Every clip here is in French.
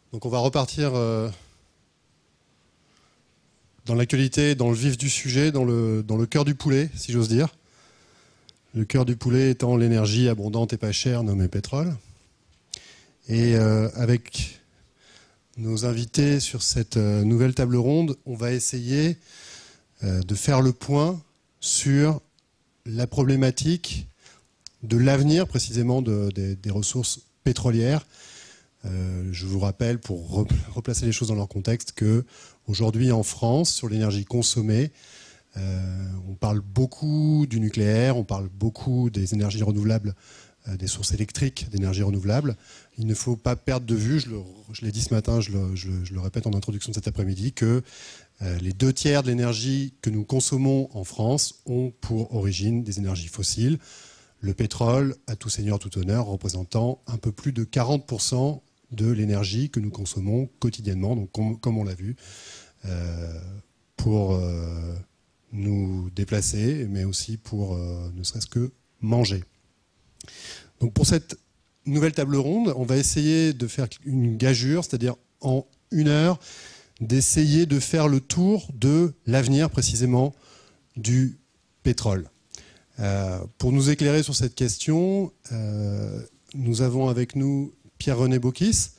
Donc on va repartir dans l'actualité, dans le vif du sujet, dans le cœur du poulet, si j'ose dire. Le cœur du poulet étant l'énergie abondante et pas chère, nommée pétrole. Et avec nos invités sur cette nouvelle table ronde, on va essayer de faire le point sur la problématique de l'avenir précisément des ressources pétrolières. Je vous rappelle, pour replacer les choses dans leur contexte, qu'aujourd'hui en France, sur l'énergie consommée, on parle beaucoup du nucléaire, on parle beaucoup des énergies renouvelables, des sources électriques d'énergie renouvelable. Il ne faut pas perdre de vue, je l'ai dit ce matin, je le répète en introduction de cet après-midi, que les 2/3 de l'énergie que nous consommons en France ont pour origine des énergies fossiles. Le pétrole, à tout seigneur, tout honneur, représentant un peu plus de 40% de l'énergie que nous consommons quotidiennement, donc comme on l'a vu, pour nous déplacer, mais aussi pour ne serait-ce que manger. Donc pour cette nouvelle table ronde, on va essayer de faire une gageure, c'est-à-dire en 1 heure, d'essayer de faire le tour de l'avenir précisément du pétrole. Pour nous éclairer sur cette question, nous avons avec nous Pierre-René Bocquis,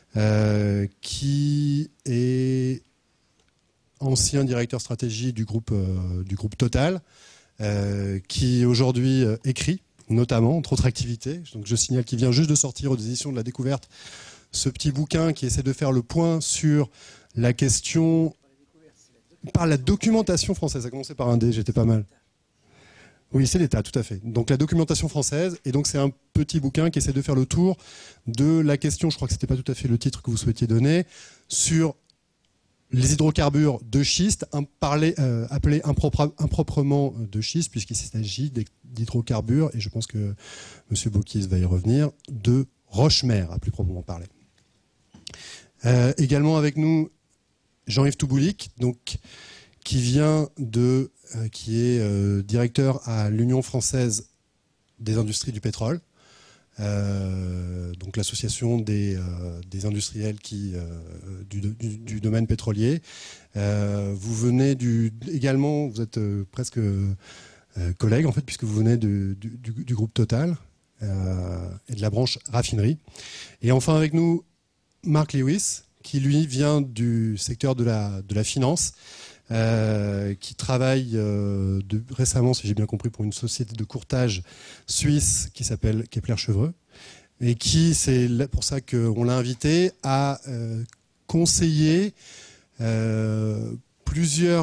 qui est ancien directeur stratégie du groupe Total, qui aujourd'hui écrit, notamment, entre autres activités. Donc je signale qu'il vient juste de sortir aux éditions de La Découverte ce petit bouquin qui essaie de faire le point sur la question par la documentation française. Ça a commencé par un D, j'étais pas mal. Oui, c'est l'État, tout à fait. Donc la documentation française, et donc c'est un petit bouquin qui essaie de faire le tour de la question, je crois que c'était pas tout à fait le titre que vous souhaitiez donner, sur les hydrocarbures de schiste, appelés improprement de schiste, puisqu'il s'agit d'hydrocarbures, et je pense que M. Bocquis va y revenir, de roche-mère, à plus proprement parler. Également avec nous, Jean-Yves Touboulic, donc, qui est directeur à l'Union française des industries du pétrole, donc l'association des industriels du domaine pétrolier. Vous venez également, vous êtes presque collègue en fait, puisque vous venez du groupe Total et de la branche raffinerie. Et enfin avec nous, Mark Lewis, qui lui vient du secteur de la finance, qui travaille récemment, si j'ai bien compris, pour une société de courtage suisse qui s'appelle Kepler-Chevreux, et qui, c'est pour ça qu'on l'a invité, à conseiller plusieurs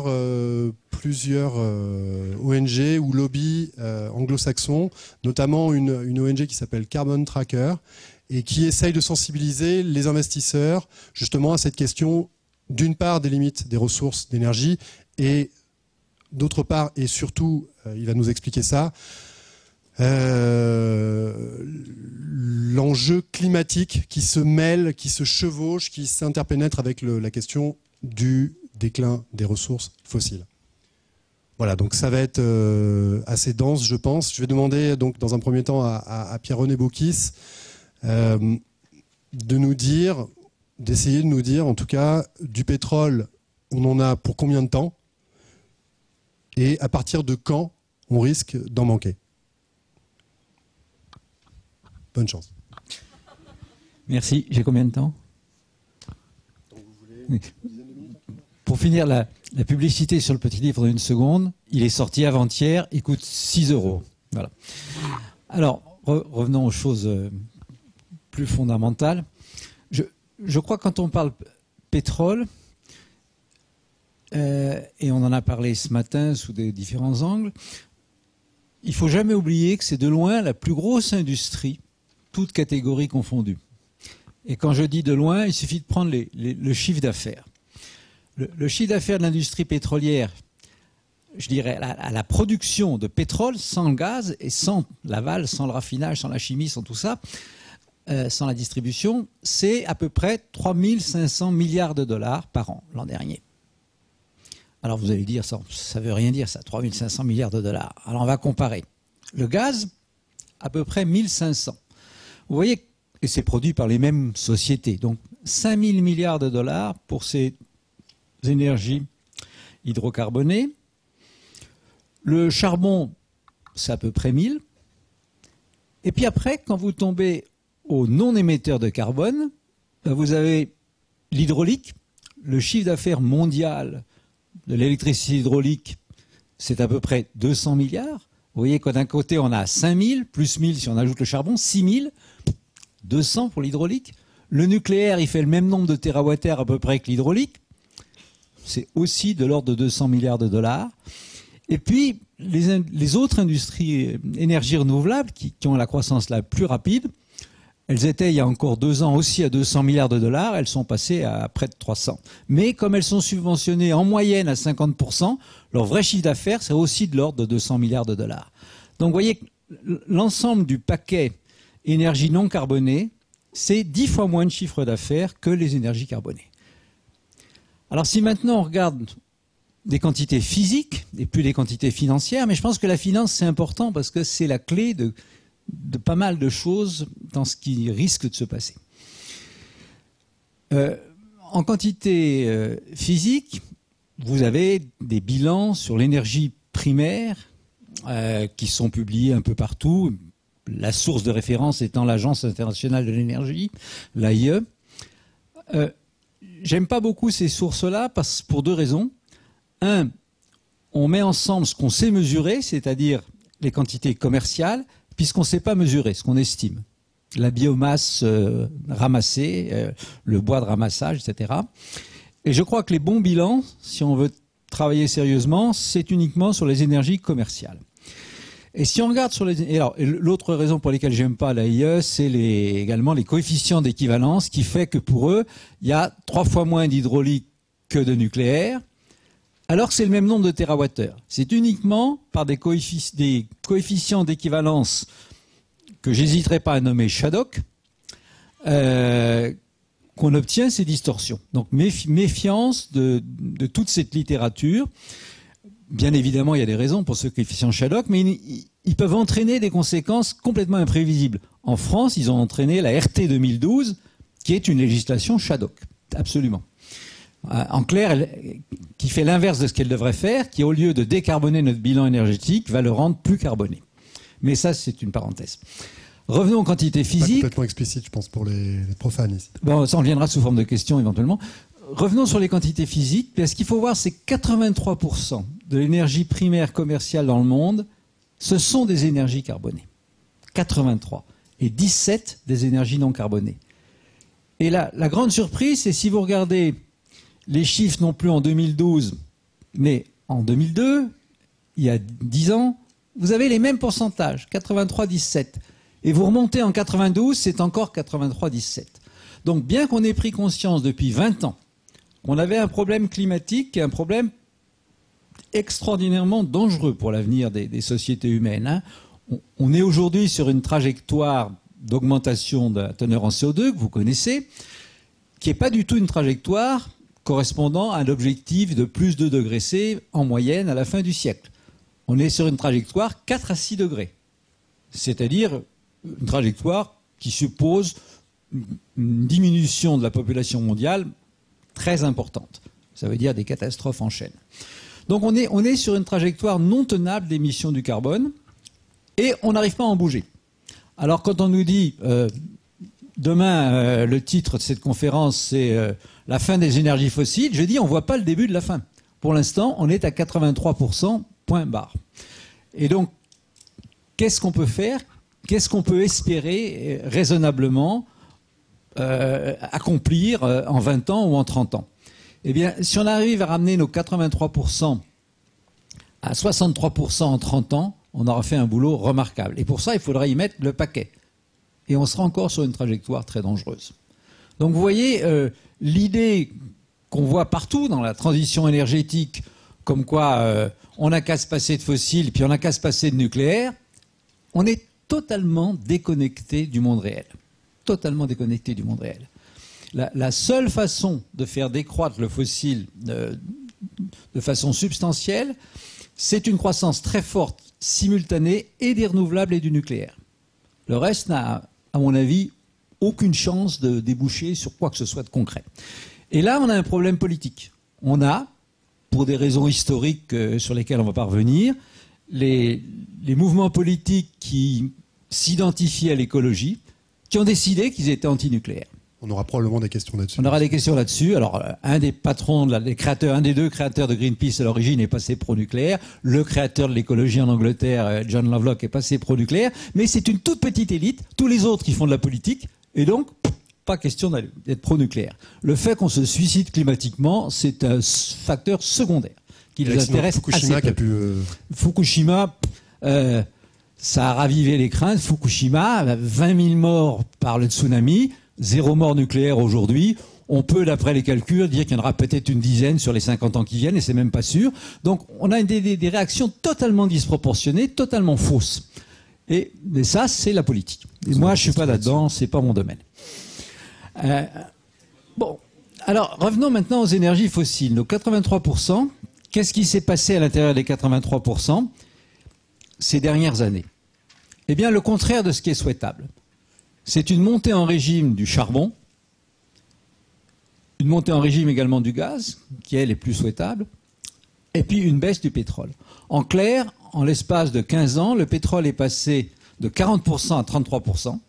ONG ou lobbies anglo-saxons, notamment une ONG qui s'appelle Carbon Tracker, et qui essaye de sensibiliser les investisseurs justement à cette question, d'une part des limites des ressources d'énergie, et d'autre part, et surtout, il va nous expliquer ça, l'enjeu climatique qui se mêle, qui se chevauche, qui s'interpénètre avec la question du déclin des ressources fossiles. Voilà, donc ça va être assez dense, je pense. Je vais demander donc dans un premier temps à Pierre-René Bocquis d'essayer de nous dire, en tout cas, du pétrole, on en a pour combien de temps et à partir de quand on risque d'en manquer. Bonne chance. Merci. J'ai combien de temps? Pour finir la publicité sur le petit livre d'une seconde, il est sorti avant-hier, il coûte 6 €. Voilà. Alors, revenons aux choses plus fondamentales. Je crois que quand on parle pétrole, et on en a parlé ce matin sous des différents angles, il ne faut jamais oublier que c'est de loin la plus grosse industrie, toutes catégories confondues. Et quand je dis de loin, il suffit de prendre le chiffre d'affaires. Le chiffre d'affaires de l'industrie pétrolière, je dirais, à la production de pétrole sans le gaz et sans l'aval, sans le raffinage, sans la chimie, sans tout ça, sans la distribution, c'est à peu près 3 500 milliards de dollars par an l'an dernier. Alors vous allez dire, ça ne veut rien dire ça, 3 500 milliards de dollars. Alors on va comparer. Le gaz, à peu près 1 500. Vous voyez, et c'est produit par les mêmes sociétés. Donc 5 000 milliards de dollars pour ces énergies hydrocarbonées. Le charbon, c'est à peu près 1000. Et puis après, quand vous tombez aux non-émetteurs de carbone, vous avez l'hydraulique. Le chiffre d'affaires mondial de l'électricité hydraulique, c'est à peu près 200 milliards. Vous voyez que d'un côté, on a 5000, plus 1000 si on ajoute le charbon, 6000, 200 pour l'hydraulique. Le nucléaire, il fait le même nombre de térawattheures à peu près que l'hydraulique. C'est aussi de l'ordre de 200 milliards de dollars. Et puis, les autres industries énergies renouvelables qui ont la croissance la plus rapide, elles étaient il y a encore 2 ans aussi à 200 milliards de dollars, elles sont passées à près de 300. Mais comme elles sont subventionnées en moyenne à 50%, leur vrai chiffre d'affaires, c'est aussi de l'ordre de 200 milliards de dollars. Donc vous voyez que l'ensemble du paquet énergie non carbonée, c'est 10 fois moins de chiffre d'affaires que les énergies carbonées. Alors si maintenant on regarde des quantités physiques et plus des quantités financières, mais je pense que la finance c'est important parce que c'est la clé de pas mal de choses dans ce qui risque de se passer. En quantité physique, vous avez des bilans sur l'énergie primaire qui sont publiés un peu partout, la source de référence étant l'Agence internationale de l'énergie, l'AIE. J'aime pas beaucoup ces sources-là pour 2 raisons. Un, on met ensemble ce qu'on sait mesurer, c'est-à-dire les quantités commerciales, puisqu'on ne sait pas mesurer ce qu'on estime. La biomasse ramassée, le bois de ramassage, etc. Et je crois que les bons bilans, si on veut travailler sérieusement, c'est uniquement sur les énergies commerciales. Et si on regarde sur les... Alors, l'autre raison pour laquelle j'aime pas l'AIE, c'est également les coefficients d'équivalence, qui fait que pour eux, il y a 3 fois moins d'hydraulique que de nucléaire, alors que c'est le même nombre de térawattheures. C'est uniquement par des coefficients d'équivalence que j'hésiterai pas à nommer Shadok qu'on obtient ces distorsions. Donc méfiance de toute cette littérature. Bien évidemment, il y a des raisons pour ce coefficient Shadok, mais ils peuvent entraîner des conséquences complètement imprévisibles. En France, ils ont entraîné la RT 2012, qui est une législation Shadok. Absolument. En clair, qui fait l'inverse de ce qu'elle devrait faire, qui au lieu de décarboner notre bilan énergétique, va le rendre plus carboné. Mais ça, c'est une parenthèse. Revenons aux quantités physiques. Pas complètement explicite, je pense, pour les profanes ici. Bon, ça en viendra sous forme de questions éventuellement. Revenons sur les quantités physiques. Ce qu'il faut voir, c'est que 83% de l'énergie primaire commerciale dans le monde, ce sont des énergies carbonées. 83. Et 17 des énergies non carbonées. Et là, la grande surprise, c'est si vous regardez les chiffres non plus en 2012, mais en 2002, il y a 10 ans, vous avez les mêmes pourcentages, 83-17. Et vous remontez en 92, c'est encore 83-17. Donc bien qu'on ait pris conscience depuis 20 ans qu'on avait un problème climatique, un problème extraordinairement dangereux pour l'avenir des sociétés humaines, hein, on est aujourd'hui sur une trajectoire d'augmentation de la teneur en CO2, que vous connaissez, qui n'est pas du tout une trajectoire correspondant à l'objectif de plus 2 degrés C en moyenne à la fin du siècle. On est sur une trajectoire 4 à 6 degrés. C'est-à-dire une trajectoire qui suppose une diminution de la population mondiale très importante. Ça veut dire des catastrophes en chaîne. Donc on est sur une trajectoire non tenable d'émissions du carbone et on n'arrive pas à en bouger. Alors quand on nous dit demain le titre de cette conférence c'est la fin des énergies fossiles, je dis on ne voit pas le début de la fin. Pour l'instant, on est à 83%, point barre. Et donc, qu'est-ce qu'on peut faire? Qu'est-ce qu'on peut espérer raisonnablement accomplir en 20 ans ou en 30 ans? Eh bien, si on arrive à ramener nos 83% à 63% en 30 ans, on aura fait un boulot remarquable. Et pour ça, il faudra y mettre le paquet. Et on sera encore sur une trajectoire très dangereuse. Donc vous voyez, l'idée qu'on voit partout dans la transition énergétique, comme quoi on n'a qu'à se passer de fossiles, puis on n'a qu'à se passer de nucléaire, on est totalement déconnecté du monde réel. Totalement déconnecté du monde réel. La seule façon de faire décroître le fossile de façon substantielle, c'est une croissance très forte, simultanée, et des renouvelables et du nucléaire. Le reste n'a, à mon avis, aucune chance de déboucher sur quoi que ce soit de concret. Et là, on a un problème politique. On a, pour des raisons historiques sur lesquelles on ne va pas revenir, les mouvements politiques qui s'identifient à l'écologie, qui ont décidé qu'ils étaient antinucléaires. On aura probablement des questions là-dessus. On aura des questions là-dessus. Alors, un des patrons, un des deux créateurs de Greenpeace à l'origine est passé pro-nucléaire. Le créateur de l'écologie en Angleterre, John Lovelock, est passé pro-nucléaire. Mais c'est une toute petite élite. Tous les autres qui font de la politique. Et donc, pas question d'être pro-nucléaire. Le fait qu'on se suicide climatiquement, c'est un facteur secondaire qui nous intéresse Fukushima assez peu. Fukushima, ça a ravivé les craintes. Fukushima, 20 000 morts par le tsunami. 0 mort nucléaire aujourd'hui. On peut, d'après les calculs, dire qu'il y en aura peut-être une dizaine sur les 50 ans qui viennent, et c'est même pas sûr. Donc, on a des réactions totalement disproportionnées, totalement fausses. Mais ça, c'est la politique. Et moi, je suis pas là-dedans, c'est pas mon domaine. Bon. Alors, revenons maintenant aux énergies fossiles. Nos 83%, qu'est-ce qui s'est passé à l'intérieur des 83% ces dernières années? Eh bien, le contraire de ce qui est souhaitable. C'est une montée en régime du charbon, une montée en régime également du gaz, qui elle est plus souhaitable, et puis une baisse du pétrole. En clair, en l'espace de 15 ans, le pétrole est passé de 40% à 33%.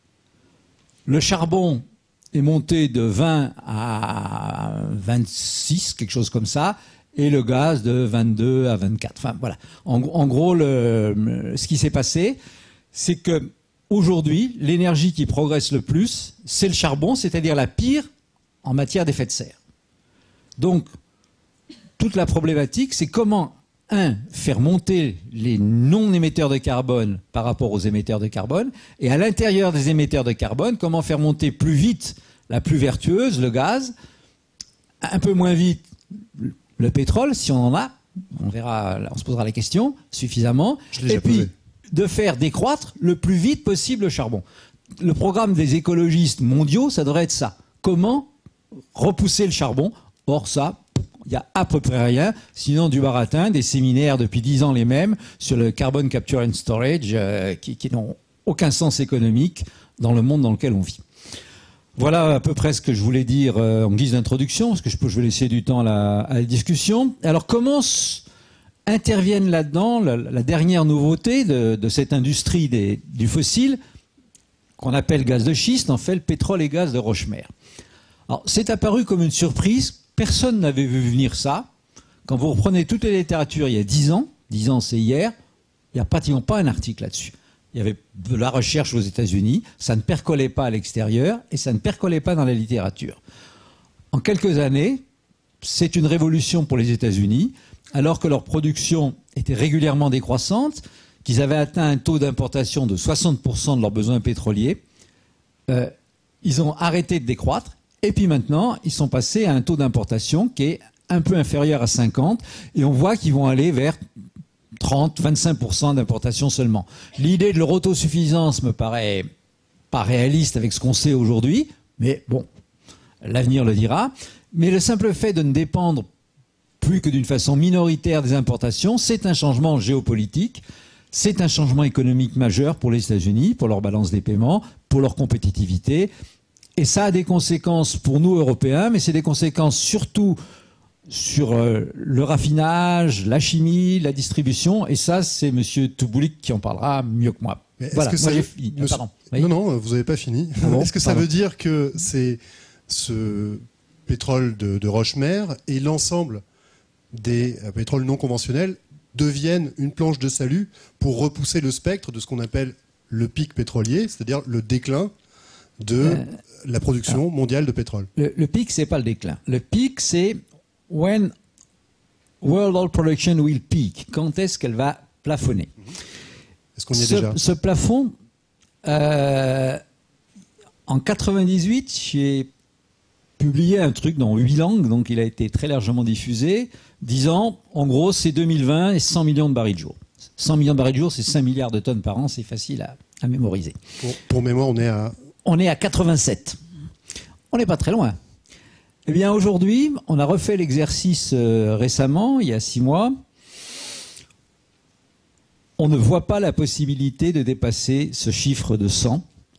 Le charbon est monté de 20 à 26, quelque chose comme ça, et le gaz de 22 à 24. Enfin, voilà. En gros, ce qui s'est passé, c'est que aujourd'hui, l'énergie qui progresse le plus, c'est le charbon, c'est-à-dire la pire en matière d'effet de serre. Donc, toute la problématique, c'est comment, faire monter les non-émetteurs de carbone par rapport aux émetteurs de carbone, et à l'intérieur des émetteurs de carbone, comment faire monter plus vite la plus vertueuse, le gaz, un peu moins vite le pétrole, si on en a, on verra, on se posera la question suffisamment, et puis de faire décroître le plus vite possible le charbon. Le programme des écologistes mondiaux, ça devrait être ça. Comment repousser le charbon? Or ça, il n'y a à peu près rien, sinon du baratin, des séminaires depuis 10 ans les mêmes sur le carbon capture and storage qui n'ont aucun sens économique dans le monde dans lequel on vit. Voilà à peu près ce que je voulais dire en guise d'introduction, parce que je vais laisser du temps à la discussion. Alors comment interviennent là-dedans la dernière nouveauté de cette industrie du fossile, qu'on appelle gaz de schiste, en fait le pétrole et gaz de roche-mère. Alors c'est apparu comme une surprise, personne n'avait vu venir ça. Quand vous reprenez toute la littérature il y a 10 ans c'est hier, il n'y a pratiquement pas un article là-dessus. Il y avait de la recherche aux États-Unis, ça ne percolait pas à l'extérieur et ça ne percolait pas dans la littérature. En quelques années, c'est une révolution pour les États-Unis, alors que leur production était régulièrement décroissante, qu'ils avaient atteint un taux d'importation de 60% de leurs besoins pétroliers. Ils ont arrêté de décroître et puis maintenant, ils sont passés à un taux d'importation qui est un peu inférieur à 50 et on voit qu'ils vont aller vers 30-25% d'importation seulement. L'idée de leur autosuffisance me paraît pas réaliste avec ce qu'on sait aujourd'hui, mais bon, l'avenir le dira. Mais le simple fait de ne dépendre plus que d'une façon minoritaire des importations, c'est un changement géopolitique, c'est un changement économique majeur pour les États-Unis, pour leur balance des paiements, pour leur compétitivité. Et ça a des conséquences pour nous, Européens, mais c'est des conséquences surtout sur le raffinage, la chimie, la distribution, et ça, c'est M. Touboulik qui en parlera mieux que moi. Mais voilà, que moi j'ai fini. Pardon. Oui. Non, vous n'avez pas fini. Est-ce que ça veut dire que c'est ce pétrole de roche-mère et l'ensemble des pétroles non conventionnels deviennent une planche de salut pour repousser le spectre de ce qu'on appelle le pic pétrolier, c'est-à-dire le déclin de la production mondiale de pétrole? Le pic, c'est pas le déclin. Le pic, c'est when world oil production will peak. Quand est-ce qu'elle va plafonner? Est-ce qu'on y est déjà? Ce plafond, en 98, j'ai publié un truc dans 8 langues, donc il a été très largement diffusé, disant, en gros, c'est 2020 et 100 millions de barils de jour. 100 millions de barils de jour, c'est 5 milliards de tonnes par an, c'est facile à mémoriser. Pour mémoire, on est à... On est à 87. On n'est pas très loin. Eh bien, aujourd'hui, on a refait l'exercice récemment, il y a 6 mois. On ne voit pas la possibilité de dépasser ce chiffre de 100.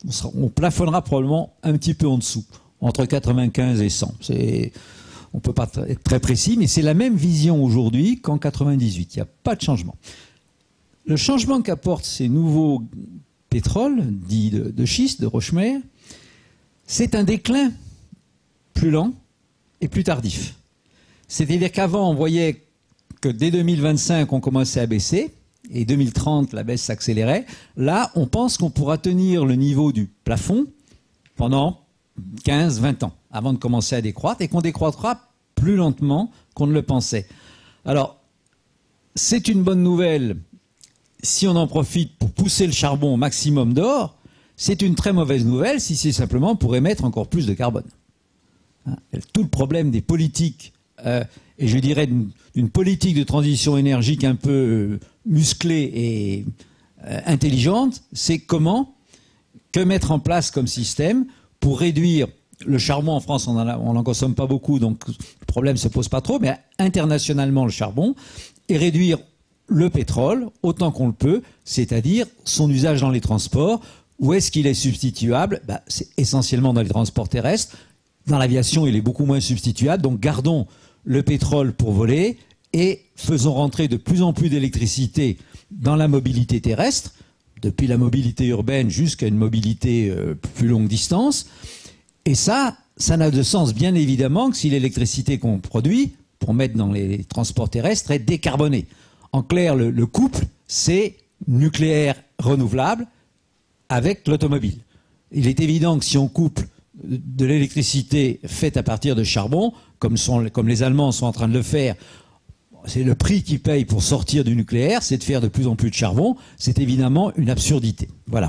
on plafonnera probablement un petit peu en dessous, entre 95 et 100. On ne peut pas être très précis, mais c'est la même vision aujourd'hui qu'en 98. Il n'y a pas de changement. Le changement qu'apportent ces nouveaux pétroles, dits de schiste, de roche-mère, c'est un déclin plus lent et plus tardif. C'est-à-dire qu'avant, on voyait que dès 2025, on commençait à baisser, et 2030, la baisse s'accélérait. Là, on pense qu'on pourra tenir le niveau du plafond pendant 15-20 ans, avant de commencer à décroître, et qu'on décroîtra plus lentement qu'on ne le pensait. Alors, c'est une bonne nouvelle si on en profite pour pousser le charbon au maximum d'or. C'est une très mauvaise nouvelle si c'est simplement pour émettre encore plus de carbone. Tout le problème des politiques, et je dirais d'une politique de transition énergique un peu musclée et intelligente, c'est que mettre en place comme système pour réduire le charbon. En France, on n'en consomme pas beaucoup, donc le problème ne se pose pas trop, mais internationalement le charbon, et réduire le pétrole autant qu'on le peut, c'est-à-dire son usage dans les transports. Où est-ce qu'il est substituable? C'est essentiellement dans les transports terrestres. Dans l'aviation, il est beaucoup moins substituable. Donc gardons le pétrole pour voler et faisons rentrer de plus en plus d'électricité dans la mobilité terrestre, depuis la mobilité urbaine jusqu'à une mobilité plus longue distance. Et ça n'a de sens bien évidemment que si l'électricité qu'on produit pour mettre dans les transports terrestres est décarbonée. En clair, le couple, c'est nucléaire renouvelable avec l'automobile. Il est évident que si on couple de l'électricité faite à partir de charbon, comme les Allemands sont en train de le faire, c'est le prix qu'ils payent pour sortir du nucléaire, c'est de faire de plus en plus de charbon. C'est évidemment une absurdité. Voilà.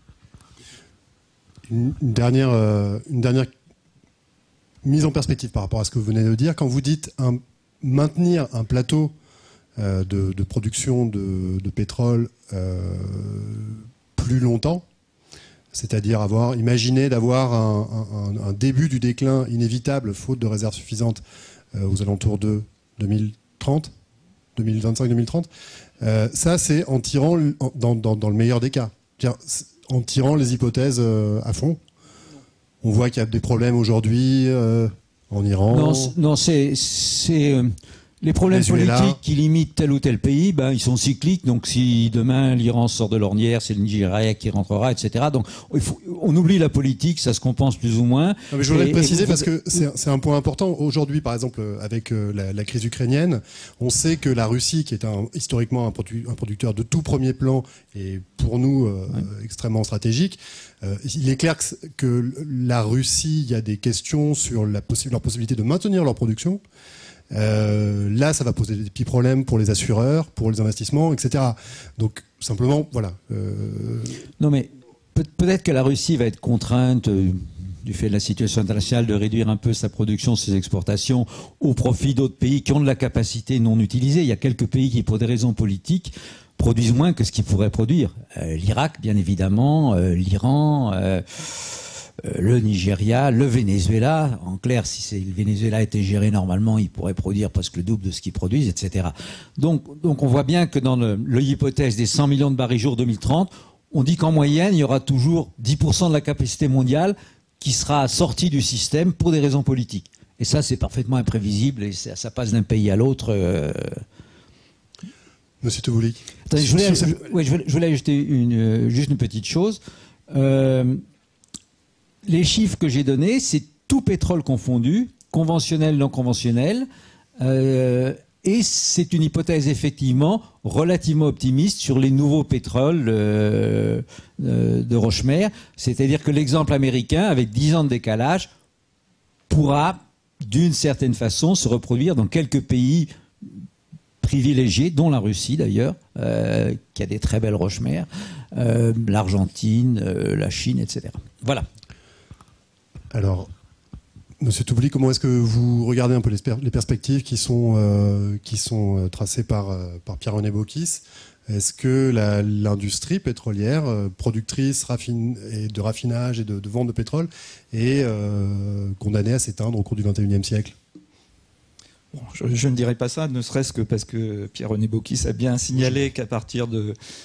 Une dernière mise en perspective par rapport à ce que vous venez de dire. Quand vous dites maintenir un plateau de production de pétrole plus longtemps, c'est-à-dire imaginer d'avoir un début du déclin inévitable, faute de réserves suffisantes aux alentours de 2025-2030, ça c'est en tirant, dans le meilleur des cas, en tirant les hypothèses à fond. On voit qu'il y a des problèmes aujourd'hui en Iran. Non, c'est les problèmes politiques qui limitent tel ou tel pays, ils sont cycliques. Donc si demain l'Iran sort de l'ornière, c'est le Nigeria qui rentrera, etc. Donc on oublie la politique, ça se compense plus ou moins. Non, mais je voudrais le préciser parce que c'est un point important. Aujourd'hui, par exemple, avec la crise ukrainienne, on sait que la Russie, qui est historiquement un producteur de tout premier plan et pour nous extrêmement stratégique, il est clair que la Russie, il y a des questions sur leur possibilité de maintenir leur production. Là, ça va poser des petits problèmes pour les assureurs, pour les investissements, etc. Donc, simplement, voilà. Non, mais peut-être que la Russie va être contrainte, du fait de la situation internationale, de réduire un peu sa production, ses exportations, au profit d'autres pays qui ont de la capacité non utilisée. Il y a quelques pays qui, pour des raisons politiques, produisent moins que ce qu'ils pourraient produire. L'Irak, bien évidemment, l'Iran... le Nigeria, le Venezuela. En clair, si le Venezuela était géré normalement, il pourrait produire presque le double de ce qu'ils produisent, etc. Donc on voit bien que dans l'hypothèse des 100 millions de barils jour 2030, on dit qu'en moyenne, il y aura toujours 10% de la capacité mondiale qui sera sortie du système pour des raisons politiques. Et ça, c'est parfaitement imprévisible et ça passe d'un pays à l'autre. Monsieur Teboulik. Je voulais ajouter juste une petite chose. Les chiffres que j'ai donnés, c'est tout pétrole confondu, conventionnel, non conventionnel, et c'est une hypothèse effectivement relativement optimiste sur les nouveaux pétroles de roche-mère. C'est-à-dire que l'exemple américain, avec 10 ans de décalage, pourra d'une certaine façon se reproduire dans quelques pays privilégiés, dont la Russie d'ailleurs, qui a des très belles roche-mères, l'Argentine, la Chine, etc. Voilà. Alors, Monsieur Toubouli, comment est-ce que vous regardez un peu les perspectives qui sont tracées par Pierre-René Bocquis? Est-ce que l'industrie pétrolière, productrice de raffinage et de vente de pétrole, est condamnée à s'éteindre au cours du XXIe siècle? Bon, je ne dirais pas ça, ne serait-ce que parce que Pierre-René Bocquis a bien signalé qu'à partir de...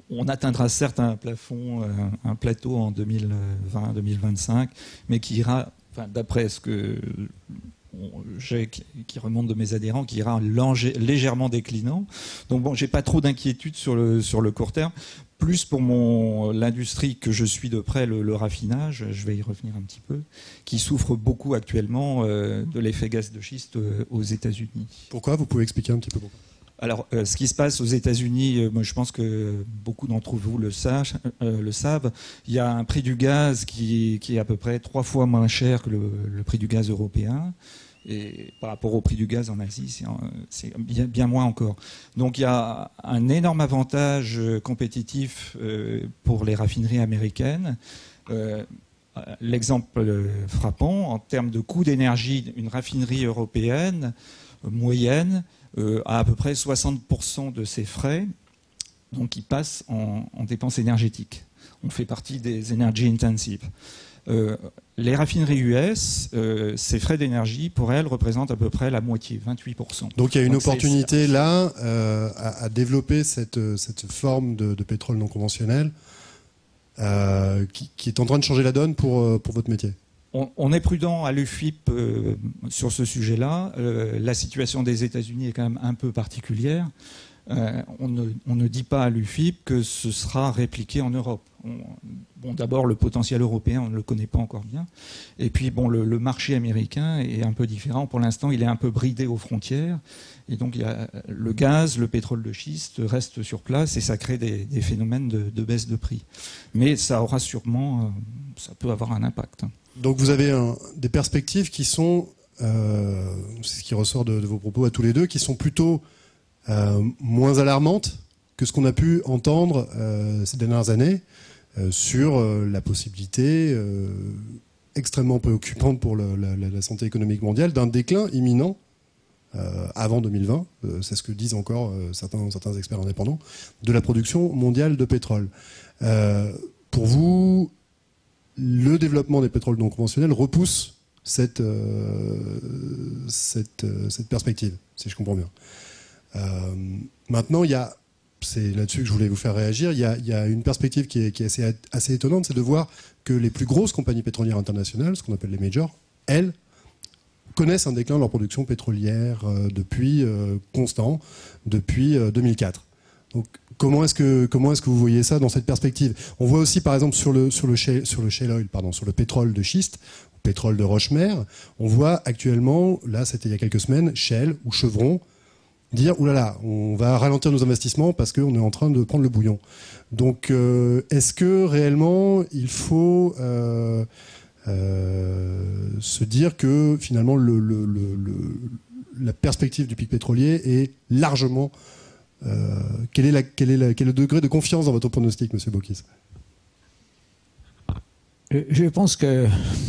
on atteindra certes un plafond, un plateau en 2020-2025, mais qui ira, enfin, d'après ce que j'ai, qui remonte de mes adhérents, qui ira légèrement déclinant. Donc bon, j'ai pas trop d'inquiétude sur le court terme. Plus pour l'industrie que je suis de près, le raffinage, je vais y revenir un petit peu, qui souffre beaucoup actuellement de l'effet gaz de schiste aux États-Unis. Pourquoi? Vous pouvez expliquer un petit peu pourquoi? Alors, ce qui se passe aux États-Unis, moi, je pense que beaucoup d'entre vous le savent. Il y a un prix du gaz qui est à peu près 3 fois moins cher que le prix du gaz européen. Et par rapport au prix du gaz en Asie, c'est bien moins encore. Donc il y a un énorme avantage compétitif pour les raffineries américaines. L'exemple frappant, en termes de coût d'énergie, une raffinerie européenne moyenne a à peu près 60% de ses frais, donc qui passent en dépenses énergétiques. On fait partie des energy intensive. Les raffineries US, ces frais d'énergie, pour elles, représentent à peu près la moitié, 28%. Donc il y a une opportunité là à développer cette forme de pétrole non conventionnel qui est en train de changer la donne pour votre métier. On est prudent à l'UFIP sur ce sujet-là. La situation des États-Unis est quand même un peu particulière. On ne dit pas à l'UFIP que ce sera répliqué en Europe. Bon, d'abord, le potentiel européen, on ne le connaît pas encore bien. Et puis, bon, le marché américain est un peu différent. Pour l'instant, il est un peu bridé aux frontières. Et donc, le gaz, le pétrole de schiste restent sur place et ça crée des phénomènes de baisse de prix. Mais ça aura sûrement, ça peut avoir un impact. Donc, vous avez des perspectives qui sont, c'est ce qui ressort de vos propos à tous les deux, qui sont plutôt moins alarmantes que ce qu'on a pu entendre ces dernières années sur la possibilité extrêmement préoccupante pour la santé économique mondiale d'un déclin imminent avant 2020, c'est ce que disent encore certains experts indépendants, de la production mondiale de pétrole. Pour vous, le développement des pétroles non conventionnels repousse cette perspective, si je comprends bien. Maintenant, c'est là-dessus que je voulais vous faire réagir, il y a une perspective qui est assez étonnante, c'est de voir que les plus grosses compagnies pétrolières internationales, ce qu'on appelle les majors, elles, connaissent un déclin de leur production pétrolière constant depuis 2004. Donc, comment est-ce que vous voyez ça dans cette perspective? On voit aussi, par exemple, sur le shale oil, sur le pétrole de schiste, pétrole de roche-mère, on voit actuellement, là c'était il y a quelques semaines, Shell ou Chevron dire oulala, on va ralentir nos investissements parce qu'on est en train de prendre le bouillon. Donc, est-ce que réellement il faut se dire que finalement la perspective du pic pétrolier est largement... quel est le degré de confiance dans votre pronostic, Monsieur Bokis? Je pense que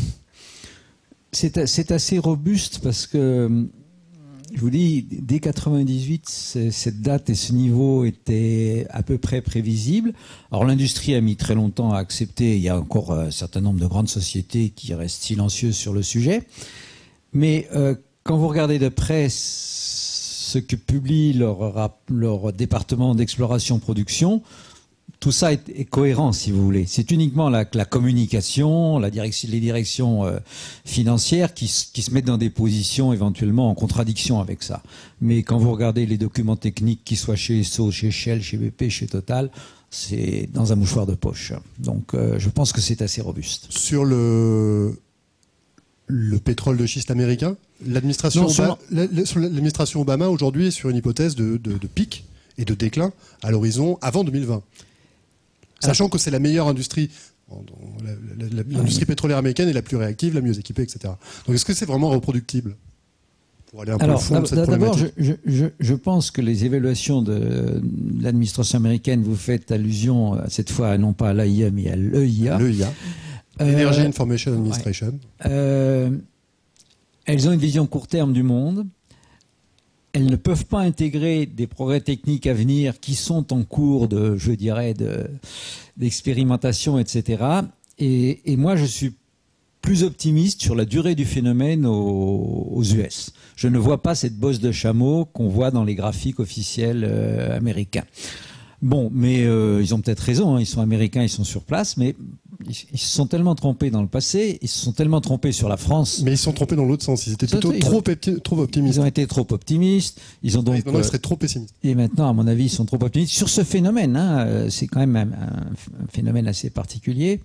c'est assez robuste parce que, je vous dis, dès 98, cette date et ce niveau étaient à peu près prévisibles. Alors l'industrie a mis très longtemps à accepter. Il y a encore un certain nombre de grandes sociétés qui restent silencieuses sur le sujet. Mais quand vous regardez de près ce que publie leur département d'exploration-production, tout ça est cohérent, si vous voulez. C'est uniquement la communication, les directions financières qui se mettent dans des positions éventuellement en contradiction avec ça. Mais quand vous regardez les documents techniques, qu'ils soient chez Esso, chez Shell, chez BP, chez Total, c'est dans un mouchoir de poche. Donc je pense que c'est assez robuste. Sur le pétrole de schiste américain, l'administration Obama aujourd'hui est sur une hypothèse de pic et de déclin à l'horizon avant 2020. Sachant que c'est la meilleure industrie, l'industrie pétrolière américaine est la plus réactive, la mieux équipée, etc. Donc est-ce que c'est vraiment reproductive pour aller un peu au fond de cette problématique? D'abord, je pense que les évaluations de l'administration américaine, vous faites allusion cette fois non pas à l'AIA mais à l'EIA. Energy Information Administration. Elles ont une vision court terme du monde. Elles ne peuvent pas intégrer des progrès techniques à venir qui sont en cours d'expérimentation, etc. Et moi, je suis plus optimiste sur la durée du phénomène aux US. Je ne vois pas cette bosse de chameau qu'on voit dans les graphiques officiels américains. Bon, mais ils ont peut-être raison, hein, ils sont américains, ils sont sur place, mais ils se sont tellement trompés dans le passé, ils se sont tellement trompés sur la France. Mais ils se sont trompés dans l'autre sens, ils étaient plutôt trop optimistes. Ils ont été trop optimistes, ils ont donc... Maintenant, ils seraient trop pessimistes. Et maintenant, à mon avis, ils sont trop optimistes. Sur ce phénomène, hein, c'est quand même un phénomène assez particulier.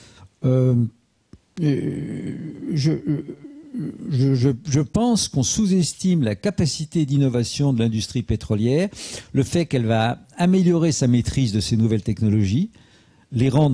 Je pense qu'on sous-estime la capacité d'innovation de l'industrie pétrolière, le fait qu'elle va améliorer sa maîtrise de ces nouvelles technologies, les rendre,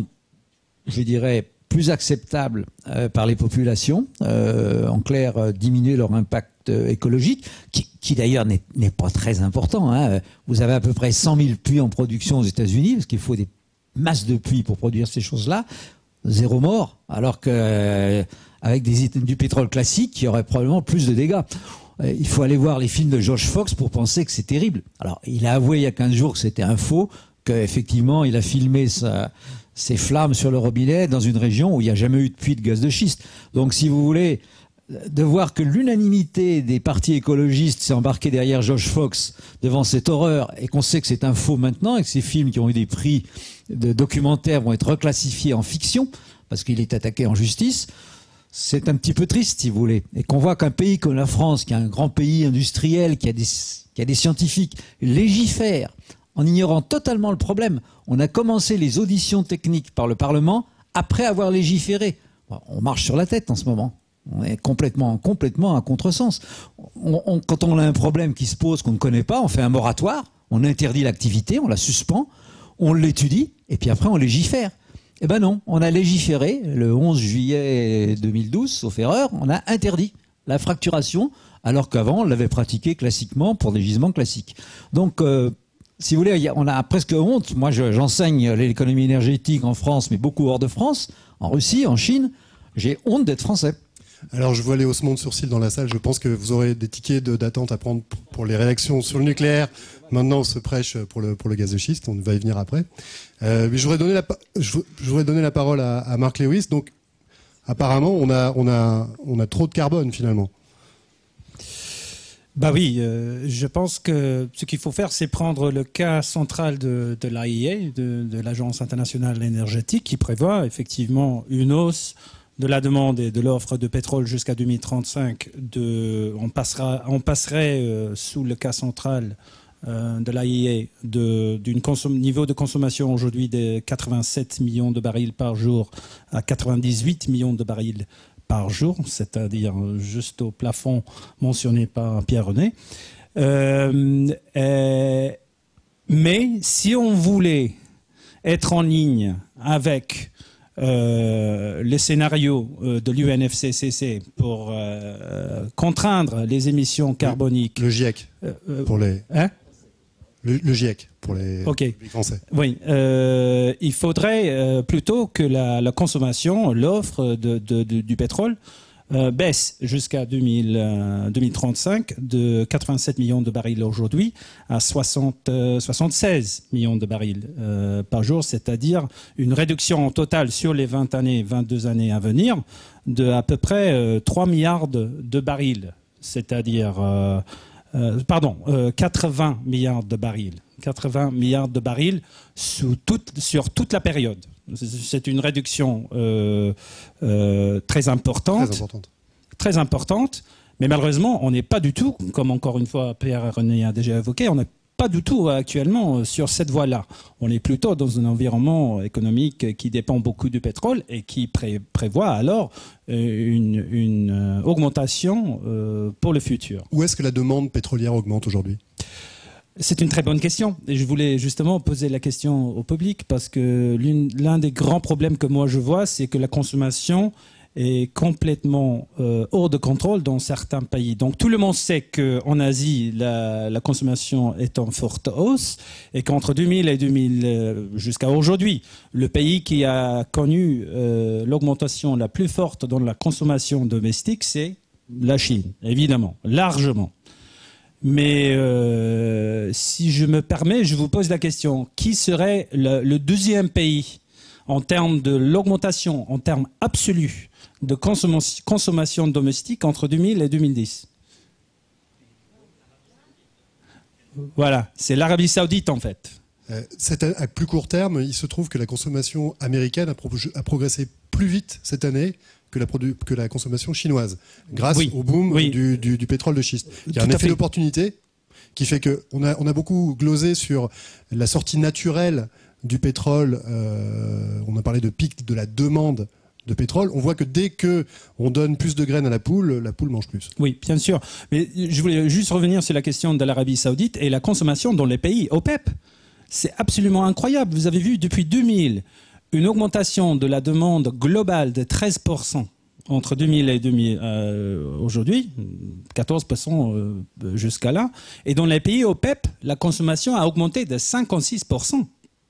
je dirais, plus acceptables par les populations, en clair, diminuer leur impact écologique, qui d'ailleurs n'est pas très important. Hein. Vous avez à peu près 100 000 puits en production aux États-Unis, parce qu'il faut des masses de puits pour produire ces choses-là. Zéro mort, alors que avec du pétrole classique, il y aurait probablement plus de dégâts. Il faut aller voir les films de George Fox pour penser que c'est terrible. Alors, il a avoué il y a 15 jours que c'était un faux, qu'effectivement, il a filmé ses flammes sur le robinet dans une région où il n'y a jamais eu de puits de gaz de schiste. Donc, si vous voulez, de voir que l'unanimité des partis écologistes s'est embarquée derrière George Fox devant cette horreur et qu'on sait que c'est un faux maintenant et que ces films qui ont eu des prix de documentaires vont être reclassifiés en fiction parce qu'il est attaqué en justice, c'est un petit peu triste, si vous voulez. Et qu'on voit qu'un pays comme la France, qui est un grand pays industriel, qui a des scientifiques, légifère en ignorant totalement le problème. On a commencé les auditions techniques par le Parlement après avoir légiféré. On marche sur la tête en ce moment. On est complètement à contresens. Quand on a un problème qui se pose qu'on ne connaît pas, on fait un moratoire, on interdit l'activité, on la suspend, on l'étudie, et puis après on légifère. Eh ben non, on a légiféré le 11 juillet 2012, sauf erreur, on a interdit la fracturation, alors qu'avant on l'avait pratiqué classiquement pour des gisements classiques. Donc, si vous voulez, on a presque honte. Moi, j'enseigne l'économie énergétique en France, mais beaucoup hors de France, en Russie, en Chine. J'ai honte d'être français. Alors, je vois les haussements de sourcils dans la salle. Je pense que vous aurez des tickets d'attente à prendre pour les réactions sur le nucléaire. Maintenant, on se prêche pour le gaz de schiste. On va y venir après. Mais je voudrais donner la parole à Marc Lewis. Donc, apparemment, on a trop de carbone, finalement. Bah oui, je pense que ce qu'il faut faire, c'est prendre le cas central de l'AIE, de l'Agence internationale énergétique, qui prévoit effectivement une hausse de la demande et de l'offre de pétrole jusqu'à 2035. On passerait sous le cas central de l'AIE d'un niveau de consommation aujourd'hui de 87 millions de barils par jour à 98 millions de barils par jour, c'est-à-dire juste au plafond mentionné par Pierre-René. Mais si on voulait être en ligne avec les scénarios de l'UNFCCC pour contraindre les émissions carboniques... Le GIEC, pour les... Hein? Le GIEC, pour les Français. Oui, il faudrait plutôt que la consommation, l'offre du pétrole baisse jusqu'à 2035 de 87 millions de barils aujourd'hui à 76 millions de barils par jour, c'est-à-dire une réduction totale sur les 22 années à venir de à peu près 3 milliards de barils, c'est-à-dire... 80 milliards de barils. 80 milliards de barils sur toute la période. C'est une réduction très importante. Très importante. Mais malheureusement, on n'est pas du tout, comme encore une fois Pierre-René a déjà évoqué, on n'est pas du tout actuellement sur cette voie-là. On est plutôt dans un environnement économique qui dépend beaucoup du pétrole et qui prévoit alors une augmentation pour le futur. Où est-ce que la demande pétrolière augmente aujourd'hui ? C'est une très bonne question. Et je voulais justement poser la question au public parce que l'un des grands problèmes que moi je vois, c'est que la consommation est complètement hors de contrôle dans certains pays. Donc tout le monde sait qu'en Asie, la consommation est en forte hausse et qu'entre 2000 et 2000 jusqu'à aujourd'hui, le pays qui a connu l'augmentation la plus forte dans la consommation domestique, c'est la Chine, évidemment, largement. Mais si je me permets, je vous pose la question, qui serait le deuxième pays en termes de l'augmentation, en termes absolus, de consommation domestique entre 2000 et 2010. Voilà, c'est l'Arabie Saoudite en fait. À plus court terme, il se trouve que la consommation américaine a progressé plus vite cette année que la consommation chinoise, grâce au boom du pétrole de schiste. Il y a un effet d'opportunité qui fait qu'on a beaucoup glosé sur la sortie naturelle du pétrole. On a parlé de pic de la demande de pétrole. On voit que dès qu'on donne plus de graines à la poule mange plus. Oui, bien sûr. Mais je voulais juste revenir sur la question de l'Arabie Saoudite et la consommation dans les pays OPEP. C'est absolument incroyable. Vous avez vu depuis 2000 une augmentation de la demande globale de 13% entre 2000 et aujourd'hui, 14% jusqu'à là. Et dans les pays OPEP, la consommation a augmenté de 56%.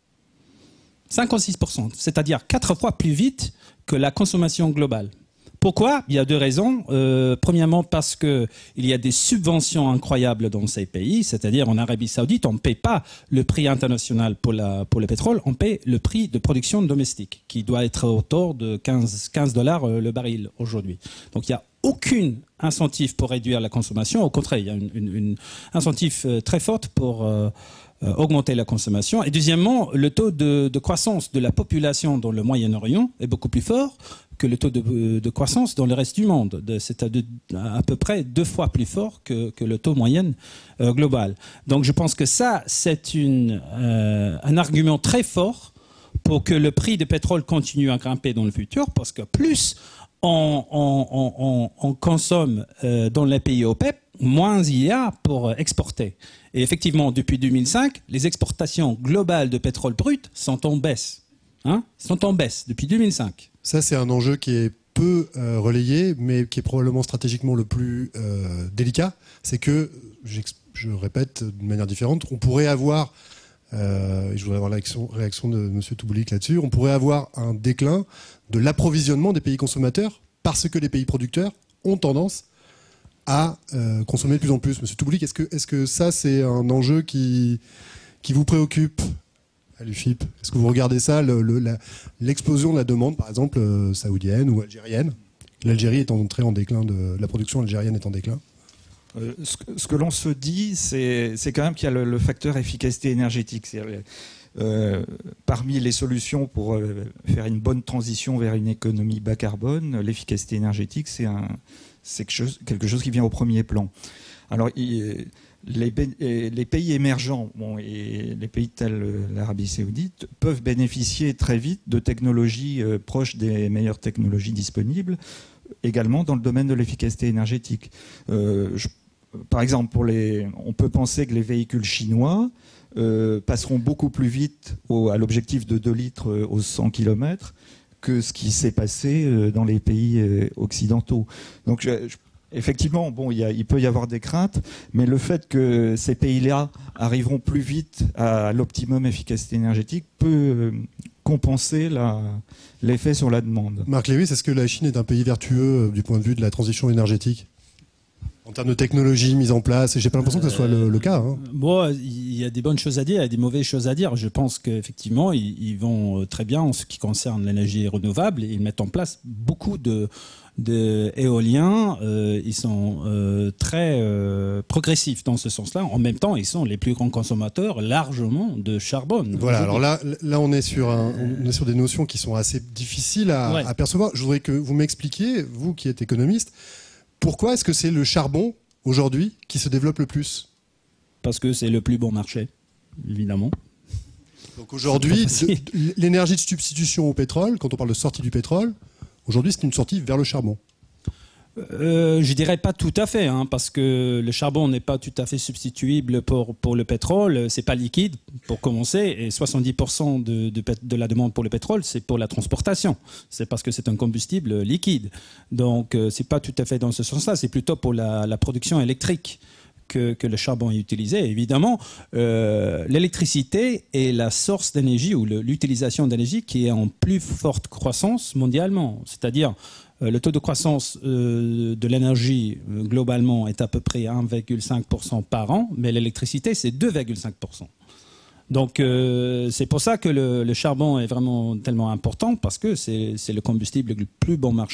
56%, c'est-à-dire 4 fois plus vite que la consommation globale. Pourquoi? Il y a deux raisons. Premièrement, parce qu'il y a des subventions incroyables dans ces pays, c'est-à-dire en Arabie Saoudite, on ne paie pas le prix international pour le pétrole, on paie le prix de production domestique, qui doit être autour de 15 $ le baril aujourd'hui. Donc il n'y a aucune incentive pour réduire la consommation. Au contraire, il y a une incentive très forte pour augmenter la consommation. Et deuxièmement, le taux de croissance de la population dans le Moyen-Orient est beaucoup plus fort que le taux de croissance dans le reste du monde. C'est à peu près 2 fois plus fort que le taux moyen global. Donc je pense que ça, c'est un argument très fort pour que le prix du pétrole continue à grimper dans le futur, parce que plus on consomme dans les pays OPEP, moins il y a pour exporter. Et effectivement, depuis 2005, les exportations globales de pétrole brut sont en baisse. Sont en baisse depuis 2005. Ça, c'est un enjeu qui est peu relayé, mais qui est probablement stratégiquement le plus délicat. C'est que, je répète d'une manière différente, on pourrait avoir, et je voudrais avoir la réaction de M. Touboulik là-dessus, on pourrait avoir un déclin de l'approvisionnement des pays consommateurs parce que les pays producteurs ont tendance à consommer de plus en plus. M. Touboulik, est-ce que ça, c'est un enjeu qui vous préoccupe à l'UFIP? Est-ce que vous regardez ça, l'explosion de la demande, par exemple, saoudienne ou algérienne? L'Algérie est entrée en déclin, la production algérienne est en déclin. Ce que l'on se dit, c'est quand même qu'il y a le facteur efficacité énergétique. Parmi les solutions pour faire une bonne transition vers une économie bas carbone, l'efficacité énergétique, c'est quelque chose qui vient au premier plan. Alors, les pays émergents et les pays tels l'Arabie Saoudite peuvent bénéficier très vite de technologies proches des meilleures technologies disponibles, également dans le domaine de l'efficacité énergétique. Par exemple, on peut penser que les véhicules chinois passeront beaucoup plus vite à l'objectif de 2 litres aux 100 km que ce qui s'est passé dans les pays occidentaux. Donc, effectivement, il peut y avoir des craintes, mais le fait que ces pays-là arriveront plus vite à l'optimum efficacité énergétique peut compenser l'effet sur la demande. Marc Lewis, est-ce que la Chine est un pays vertueux du point de vue de la transition énergétique ? En termes de technologie mise en place, et j'ai pas l'impression que ce soit le cas. Bon, il y a des bonnes choses à dire, il y a des mauvaises choses à dire. Je pense qu'effectivement, ils vont très bien en ce qui concerne l'énergie renouvelable. Ils mettent en place beaucoup d'éoliens. Ils sont très progressifs dans ce sens-là. En même temps, ils sont les plus grands consommateurs largement de charbon. Voilà, alors là on est sur des notions qui sont assez difficiles à percevoir. Je voudrais que vous m'expliquiez, vous qui êtes économiste, pourquoi est-ce que c'est le charbon, aujourd'hui, qui se développe le plus? Parce que c'est le plus bon marché, évidemment. Donc aujourd'hui, l'énergie de substitution au pétrole, quand on parle de sortie du pétrole, aujourd'hui c'est une sortie vers le charbon. Je dirais pas tout à fait, parce que le charbon n'est pas tout à fait substituible pour le pétrole. C'est pas liquide pour commencer, et 70% de la demande pour le pétrole, c'est pour la transportation. C'est parce que c'est un combustible liquide. Donc c'est pas tout à fait dans ce sens-là. C'est plutôt pour la production électrique que le charbon est utilisé. Évidemment, l'électricité est la source d'énergie ou l'utilisation d'énergie qui est en plus forte croissance mondialement. C'est-à-dire le taux de croissance de l'énergie globalement est à peu près 1,5% par an, mais l'électricité, c'est 2,5%. Donc c'est pour ça que le charbon est vraiment tellement important, parce que c'est le combustible le plus bon marché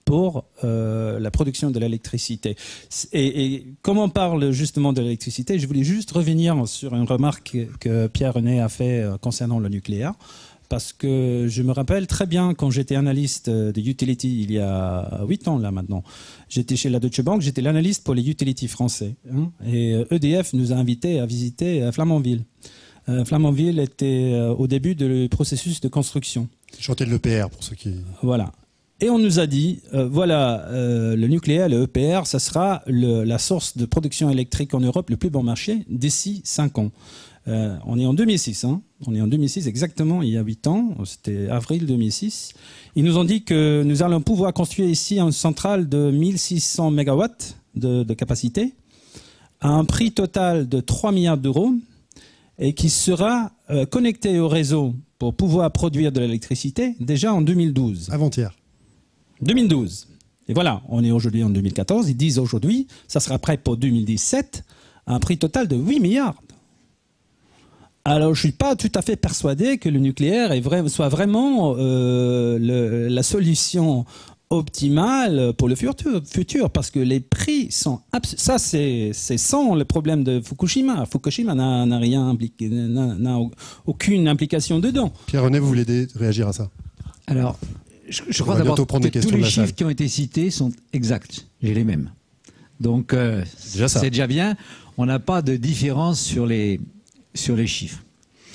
pour la production de l'électricité. Et comme on parle justement de l'électricité, je voulais juste revenir sur une remarque que Pierre-René a fait concernant le nucléaire. Parce que je me rappelle très bien quand j'étais analyste de utility il y a 8 ans là maintenant. J'étais chez la Deutsche Bank, j'étais l'analyste pour les utilities français. Hein, et EDF nous a invités à visiter Flamanville. Flamanville était au début du processus de construction. Chanter de l'EPR pour ceux qui... Voilà. Et on nous a dit, voilà, le nucléaire, le EPR, ça sera la source de production électrique en Europe le plus bon marché d'ici 5 ans. On est en 2006, hein. On est en 2006 exactement, il y a 8 ans, c'était avril 2006. Ils nous ont dit que nous allons pouvoir construire ici une centrale de 1600 MW de capacité à un prix total de 3 milliards d'euros et qui sera connectée au réseau pour pouvoir produire de l'électricité déjà en 2012. Avant-hier. 2012. Et voilà, on est aujourd'hui en 2014. Ils disent aujourd'hui, ça sera prêt pour 2017, à un prix total de 8 milliards. Alors, je suis pas tout à fait persuadé que le nucléaire soit vraiment la solution optimale pour le futur, parce que les prix sont... Ça, c'est sans le problème de Fukushima. Fukushima n'a rien impliqué, n'a aucune implication dedans. Pierre-René, vous voulez réagir à ça? Alors, je crois d'abord que tous les chiffres qui ont été cités sont exacts. J'ai les mêmes. Donc, c'est déjà bien. On n'a pas de différence sur les chiffres.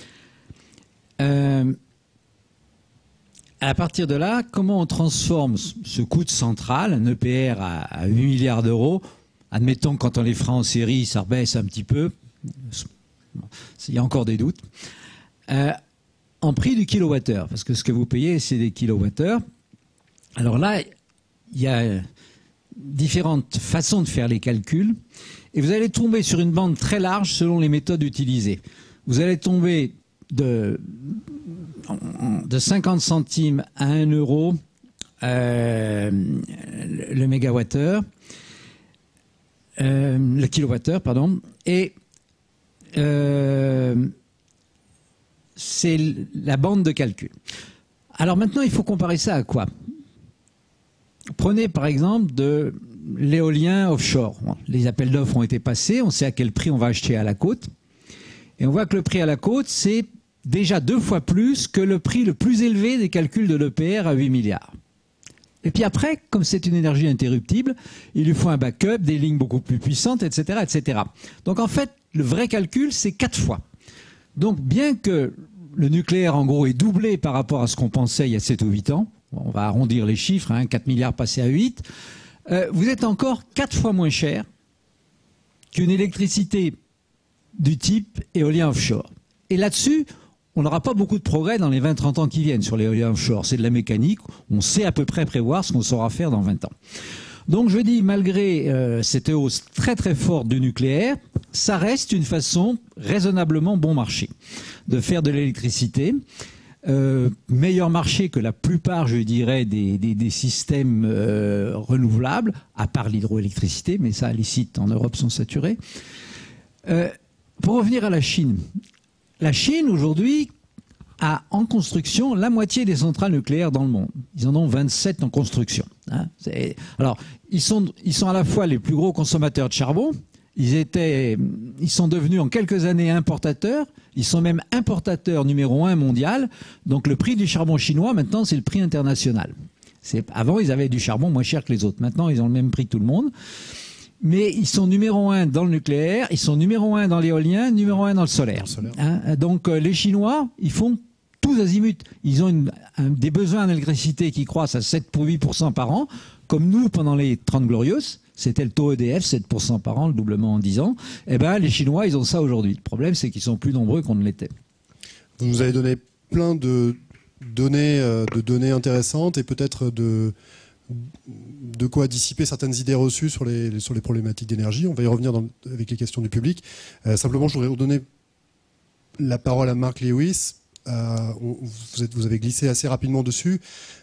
À partir de là, comment on transforme ce coût de centrale, un EPR à 8 milliards d'euros, admettons quand on les fera en série, ça rebaisse un petit peu, il y a encore des doutes, en prix du kilowattheure, parce que ce que vous payez, c'est des kilowattheures. Alors là, il y a différentes façons de faire les calculs, et vous allez tomber sur une bande très large selon les méthodes utilisées. Vous allez tomber de 50 centimes à 1 euro le mégawattheure, le kilowattheure, pardon, et c'est la bande de calcul. Alors maintenant, il faut comparer ça à quoi? Prenez par exemple de l'éolien offshore. Bon, les appels d'offres ont été passés, on sait à quel prix on va acheter à la côte. Et on voit que le prix à la côte, c'est déjà 2 fois plus que le prix le plus élevé des calculs de l'EPR à 8 milliards. Et puis après, comme c'est une énergie interruptible, il lui faut un backup, des lignes beaucoup plus puissantes, etc., etc. Donc en fait, le vrai calcul, c'est 4 fois. Donc bien que le nucléaire, en gros, est doublé par rapport à ce qu'on pensait il y a 7 ou 8 ans, on va arrondir les chiffres, hein, 4 milliards passés à 8, vous êtes encore 4 fois moins cher qu'une électricité du type éolien offshore. Et là-dessus, on n'aura pas beaucoup de progrès dans les 20-30 ans qui viennent sur l'éolien offshore. C'est de la mécanique, on sait à peu près prévoir ce qu'on saura faire dans 20 ans. Donc je dis, malgré cette hausse très très forte du nucléaire, ça reste une façon raisonnablement bon marché de faire de l'électricité. Meilleur marché que la plupart, je dirais, des systèmes renouvelables, à part l'hydroélectricité, mais ça, les sites en Europe sont saturés. Pour revenir à la Chine aujourd'hui a en construction la moitié des centrales nucléaires dans le monde. Ils en ont 27 en construction. Hein. Alors, ils sont à la fois les plus gros consommateurs de charbon. Ils sont devenus en quelques années importateurs. Ils sont même importateurs numéro 1 mondial. Donc le prix du charbon chinois, maintenant, c'est le prix international. Avant, ils avaient du charbon moins cher que les autres. Maintenant, ils ont le même prix que tout le monde. Mais ils sont numéro 1 dans le nucléaire, ils sont numéro 1 dans l'éolien, numéro 1 dans le solaire. Hein, donc les Chinois, ils font tous azimuts. Ils ont des besoins d'électricité qui croissent à 7,8% par an, comme nous pendant les 30 Glorieuses. C'était le taux EDF, 7% par an, le doublement en 10 ans. Eh ben, les Chinois, ils ont ça aujourd'hui. Le problème, c'est qu'ils sont plus nombreux qu'on ne l'était. Vous nous avez donné plein de données intéressantes et peut-être de quoi dissiper certaines idées reçues sur les problématiques d'énergie. On va y revenir avec les questions du public. Simplement, je voudrais redonner la parole à Mark Lewis. Vous avez glissé assez rapidement dessus.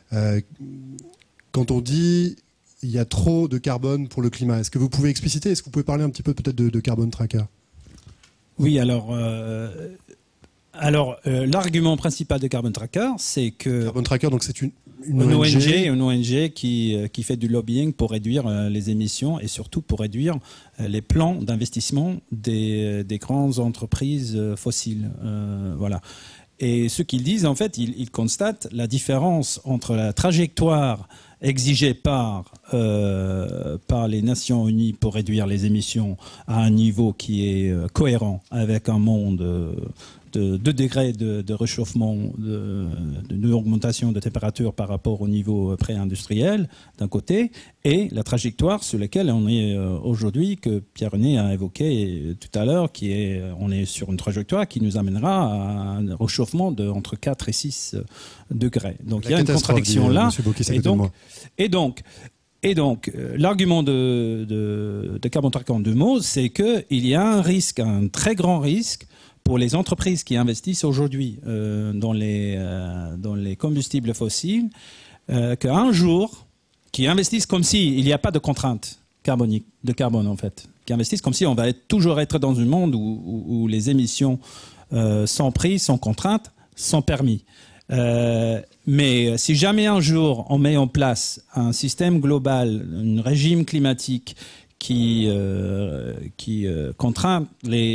Quand on dit il y a trop de carbone pour le climat, est-ce que vous pouvez expliciter? Est-ce que vous pouvez parler un petit peu peut-être de Carbon Tracker? Oui, alors l'argument principal de Carbon Tracker, c'est que... Carbon Tracker, donc c'est Une ONG qui fait du lobbying pour réduire les émissions et surtout pour réduire les plans d'investissement des grandes entreprises fossiles. Voilà. Et ce qu'ils disent, en fait, ils constatent la différence entre la trajectoire exigée par les Nations Unies pour réduire les émissions à un niveau qui est cohérent avec un monde de 2 degrés de réchauffement, d'augmentation de température par rapport au niveau pré-industriel d'un côté, et la trajectoire sur laquelle on est aujourd'hui, que Pierre-René a évoqué tout à l'heure, on est sur une trajectoire qui nous amènera à un réchauffement entre 4 et 6 degrés. Donc il y a une contradiction là. Et donc, l'argument de Carbon Track en 2 mots, c'est qu'il y a un risque, un très grand risque, pour les entreprises qui investissent aujourd'hui dans les combustibles fossiles, qu'un jour, qui investissent comme s'il n'y a pas de contrainte de carbone en fait, qui investissent comme si on va toujours être dans un monde où les émissions sans prix, sans contrainte, sans permis. Mais si jamais un jour on met en place un système global, un régime climatique qui contraignent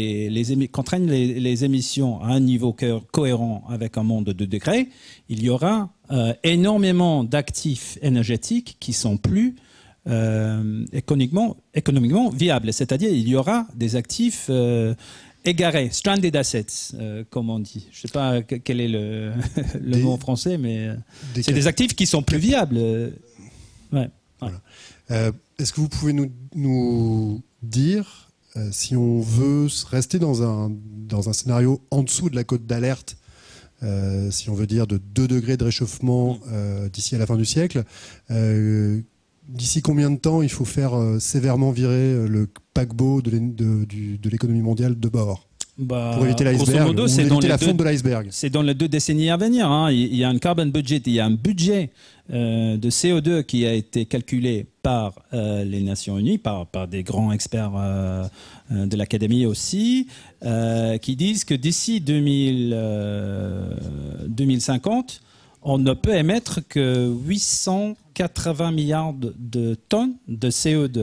les émissions à un niveau cohérent avec un monde de 2 degrés, il y aura énormément d'actifs énergétiques qui sont plus économiquement viables. C'est-à-dire il y aura des actifs égarés, stranded assets, comme on dit. Je ne sais pas quel est le mot en français, mais c'est des actifs qui sont plus viables. Ouais. Voilà. Est-ce que vous pouvez nous dire si on veut rester dans un scénario en dessous de la cote d'alerte, si on veut dire de 2 degrés de réchauffement d'ici à la fin du siècle, d'ici combien de temps il faut faire sévèrement virer le paquebot de l'économie mondiale de bord pour éviter l'iceberg, ou éviter la fonte de l'iceberg? C'est dans les 2 décennies à venir. Hein. Il y a un carbon budget, il y a un budget de CO2 qui a été calculé par les Nations Unies, par des grands experts de l'Académie aussi, qui disent que d'ici 2050, on ne peut émettre que 880 milliards de tonnes de CO2.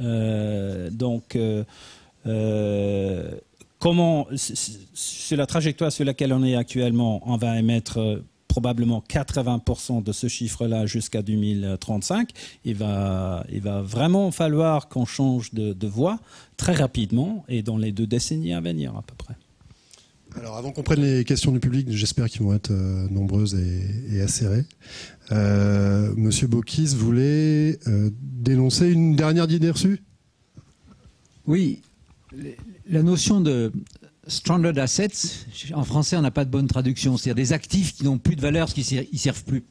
Comment, sur la trajectoire sur laquelle on est actuellement, on va émettre probablement 80% de ce chiffre-là jusqu'à 2035. Il va vraiment falloir qu'on change de voie très rapidement et dans les 2 décennies à venir à peu près. Alors avant qu'on prenne les questions du public, j'espère qu'ils vont être nombreuses et acérées. Monsieur Bocquis voulait dénoncer une dernière idée reçue ? Oui. La notion de stranded assets, en français, on n'a pas de bonne traduction. C'est-à-dire des actifs qui n'ont plus de valeur, qui ne servent plus.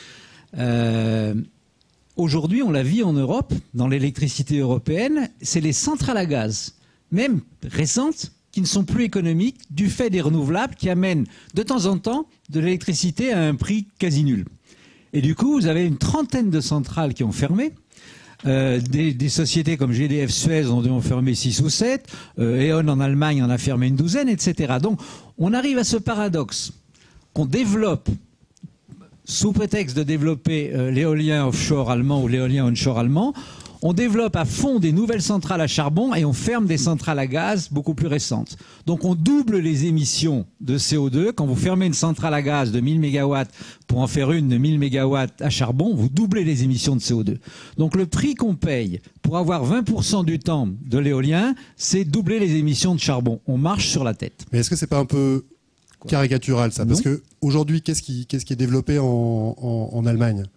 Aujourd'hui, on la vit en Europe, dans l'électricité européenne, c'est les centrales à gaz, même récentes, qui ne sont plus économiques du fait des renouvelables qui amènent de temps en temps de l'électricité à un prix quasi nul. Et du coup, vous avez une trentaine de centrales qui ont fermé. Des sociétés comme GDF Suez en ont fermé 6 ou 7, E.ON en Allemagne en a fermé une douzaine, etc. Donc on arrive à ce paradoxe qu'on développe, sous prétexte de développer l'éolien offshore allemand ou l'éolien onshore allemand, on développe à fond des nouvelles centrales à charbon et on ferme des centrales à gaz beaucoup plus récentes. Donc on double les émissions de CO2. Quand vous fermez une centrale à gaz de 1000 MW pour en faire une de 1000 MW à charbon, vous doublez les émissions de CO2. Donc le prix qu'on paye pour avoir 20% du temps de l'éolien, c'est doubler les émissions de charbon. On marche sur la tête. Mais est-ce que c'est pas un peu caricatural ça? Parce que aujourd'hui, qu'est-ce qui est développé en Allemagne?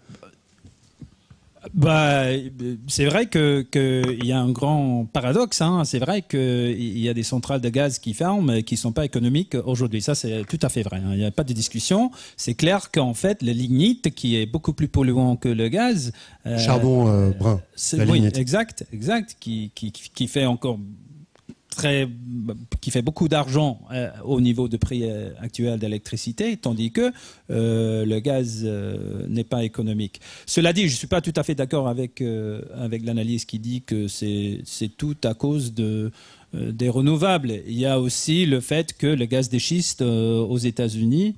C'est vrai qu'il y a un grand paradoxe. Hein. C'est vrai qu'il y a des centrales de gaz qui ferment et qui ne sont pas économiques aujourd'hui. Ça, c'est tout à fait vrai. Hein. Il n'y a pas de discussion. C'est clair qu'en fait, le lignite, qui est beaucoup plus polluant que le gaz... Charbon brun, la lignite. Oui, exact, qui fait encore... qui fait beaucoup d'argent au niveau de prix actuel d'électricité, tandis que le gaz n'est pas économique. Cela dit, je ne suis pas tout à fait d'accord avec l'analyse qui dit que c'est tout à cause des renouvelables. Il y a aussi le fait que le gaz de schiste aux États-Unis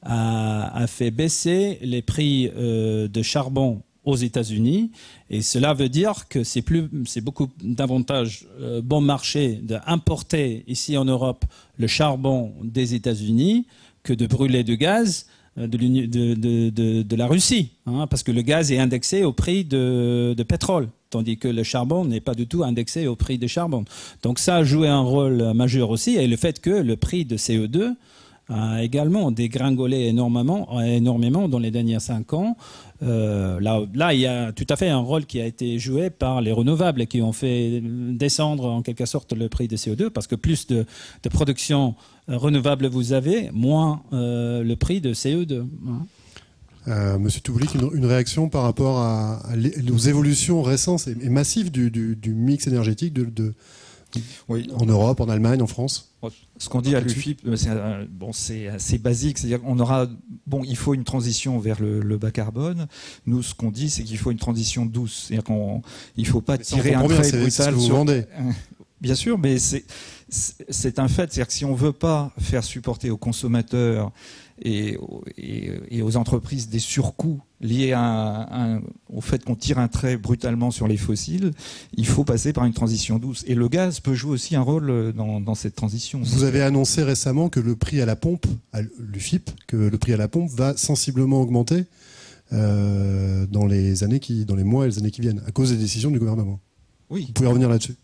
a fait baisser les prix de charbon aux États-Unis, et cela veut dire que c'est beaucoup davantage bon marché d'importer ici en Europe le charbon des États-Unis que de brûler du gaz de la Russie, hein, parce que le gaz est indexé au prix de pétrole, tandis que le charbon n'est pas du tout indexé au prix de charbon. Donc ça a joué un rôle majeur aussi, et le fait que le prix de CO2 a également dégringolé énormément dans les derniers 5 ans. Là, il y a tout à fait un rôle qui a été joué par les renouvelables et qui ont fait descendre en quelque sorte le prix de CO2, parce que plus de production renouvelable vous avez, moins le prix de CO2. Monsieur Toubouli, une réaction par rapport aux évolutions récentes et massives du mix énergétique oui. En Europe, en Allemagne, en France? Ce qu'on dit à l'UFIP, c'est assez basique. C'est-à-dire qu'on aura, il faut une transition vers le bas carbone. Nous, ce qu'on dit, c'est qu'il faut une transition douce. C'est-à-dire qu'il ne faut pas tirer un trait brutal sur... Vous vendez. Bien sûr, mais c'est un fait. C'est-à-dire que si on ne veut pas faire supporter aux consommateurs et aux entreprises des surcoûts liés au fait qu'on tire un trait brutalement sur les fossiles, il faut passer par une transition douce. Et le gaz peut jouer aussi un rôle dans cette transition. Vous avez annoncé récemment que le prix à la pompe, à l'UFIP, que le prix à la pompe va sensiblement augmenter dans les mois et les années qui viennent, à cause des décisions du gouvernement. Oui. Vous pouvez revenir là-dessus?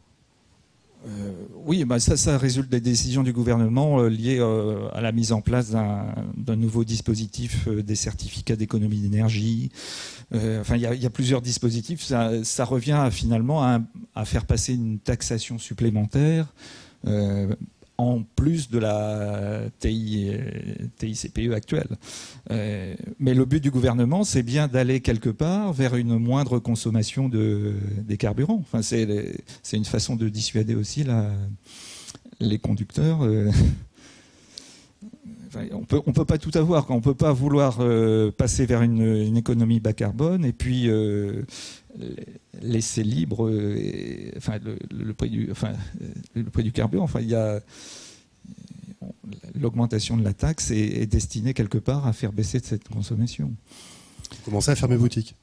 Oui, ça résulte des décisions du gouvernement liées à la mise en place d'un nouveau dispositif des certificats d'économie d'énergie. Il y a plusieurs dispositifs. Ça revient finalement à faire passer une taxation supplémentaire en plus de la TICPE actuelle. Mais le but du gouvernement, c'est bien d'aller quelque part vers une moindre consommation des carburants. Enfin, c'est une façon de dissuader aussi les conducteurs. On peut pas tout avoir. On peut pas vouloir passer vers une économie bas carbone et puis laisser libre le prix du carburant. Il y a l'augmentation de la taxe est destinée quelque part à faire baisser cette consommation. Vous commencez à fermer boutique.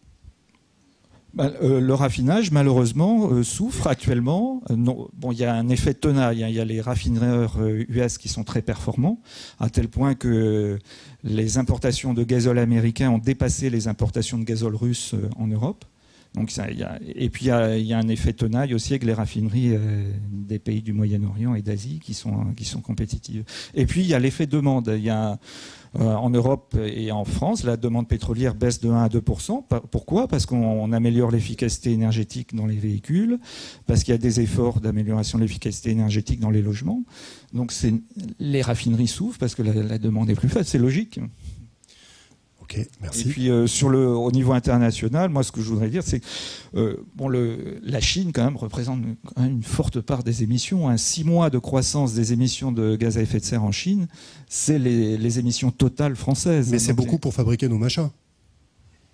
Le raffinage, malheureusement, souffre actuellement. Il y a un effet tenaille. Il y a les raffineurs US qui sont très performants, à tel point que les importations de gazole américain ont dépassé les importations de gazole russe en Europe. Donc et puis il y a un effet tenaille aussi avec les raffineries des pays du Moyen-Orient et d'Asie qui sont compétitives. Et puis il y a l'effet demande. Il y a en Europe et en France, la demande pétrolière baisse de 1 à 2%. Pourquoi? Parce qu'on améliore l'efficacité énergétique dans les véhicules, parce qu'il y a des efforts d'amélioration de l'efficacité énergétique dans les logements. Donc les raffineries souffrent parce que la demande est plus faible. C'est logique. Ok, merci. Et puis au niveau international, moi ce que je voudrais dire, c'est que la Chine quand même représente une forte part des émissions. 6 mois de croissance des émissions de gaz à effet de serre en Chine, c'est les émissions totales françaises. Mais c'est beaucoup pour fabriquer nos machins. Pardon ?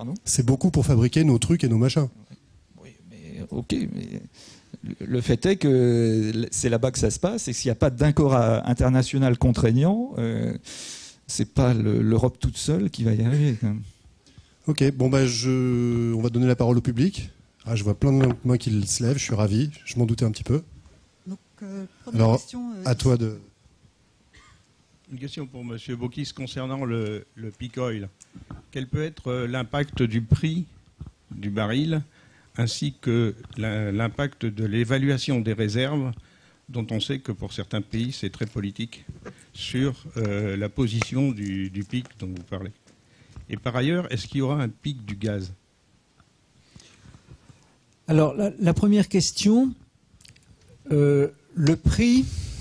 C'est beaucoup pour fabriquer nos trucs et nos machins. Oui, mais ok, mais le fait est que c'est là-bas que ça se passe, et s'il n'y a pas d'accord international contraignant, c'est pas l'Europe toute seule qui va y arriver quand même. Ok, on va donner la parole au public. Je vois plein de mains qui se lèvent, je suis ravi, je m'en doutais un petit peu. Donc, alors, question, à toi de... Une question pour M. Bokis concernant le peak oil. Quel peut être l'impact du prix du baril ainsi que l'impact de l'évaluation des réserves, dont on sait que pour certains pays c'est très politique, sur la position du pic dont vous parlez. Et par ailleurs, est-ce qu'il y aura un pic du gaz? Alors, la première question, le prix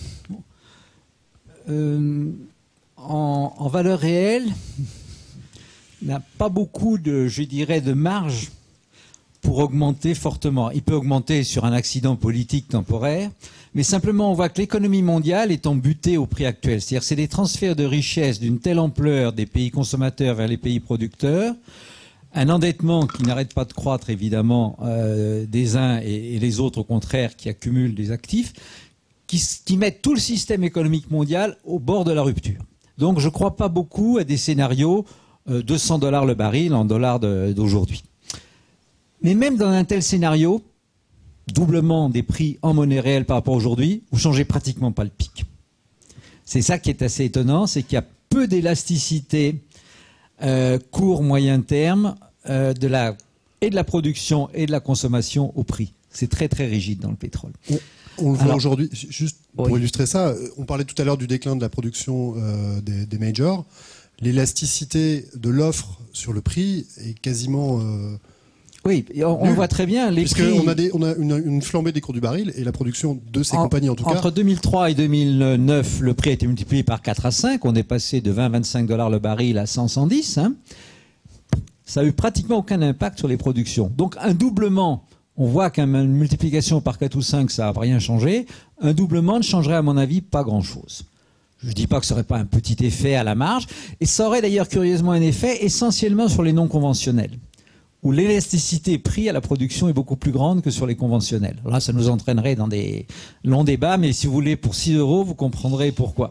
en valeur réelle n'a pas beaucoup de marge pour augmenter fortement. Il peut augmenter sur un accident politique temporaire, mais simplement on voit que l'économie mondiale est embutée au prix actuel. C'est-à-dire que c'est des transferts de richesse d'une telle ampleur des pays consommateurs vers les pays producteurs, un endettement qui n'arrête pas de croître évidemment des uns et les autres au contraire qui accumulent des actifs, qui mettent tout le système économique mondial au bord de la rupture. Donc je ne crois pas beaucoup à des scénarios 200 $ le baril en dollars d'aujourd'hui. Mais même dans un tel scénario, doublement des prix en monnaie réelle par rapport à aujourd'hui, vous ne changez pratiquement pas le pic. C'est ça qui est assez étonnant, c'est qu'il y a peu d'élasticité court, moyen terme de la production et de la consommation au prix. C'est très très rigide dans le pétrole. On le voit aujourd'hui, juste pour illustrer ça, on parlait tout à l'heure du déclin de la production des majors. L'élasticité de l'offre sur le prix est quasiment... oui, on voit très bien. Puisqu'on a une flambée des cours du baril et la production de ces compagnies en tout cas. Entre 2003 et 2009, le prix a été multiplié par 4 à 5. On est passé de 20-25 $ le baril à 100-110. Hein. Ça n'a eu pratiquement aucun impact sur les productions. Donc un doublement, on voit qu'une multiplication par 4 ou 5, ça n'a rien changé. Un doublement ne changerait à mon avis pas grand-chose. Je ne dis pas que ce serait pas un petit effet à la marge. Et ça aurait d'ailleurs curieusement un effet essentiellement sur les non conventionnels, où l'élasticité prix à la production est beaucoup plus grande que sur les conventionnels. Alors là, ça nous entraînerait dans des longs débats, mais si vous voulez, pour 6 €, vous comprendrez pourquoi.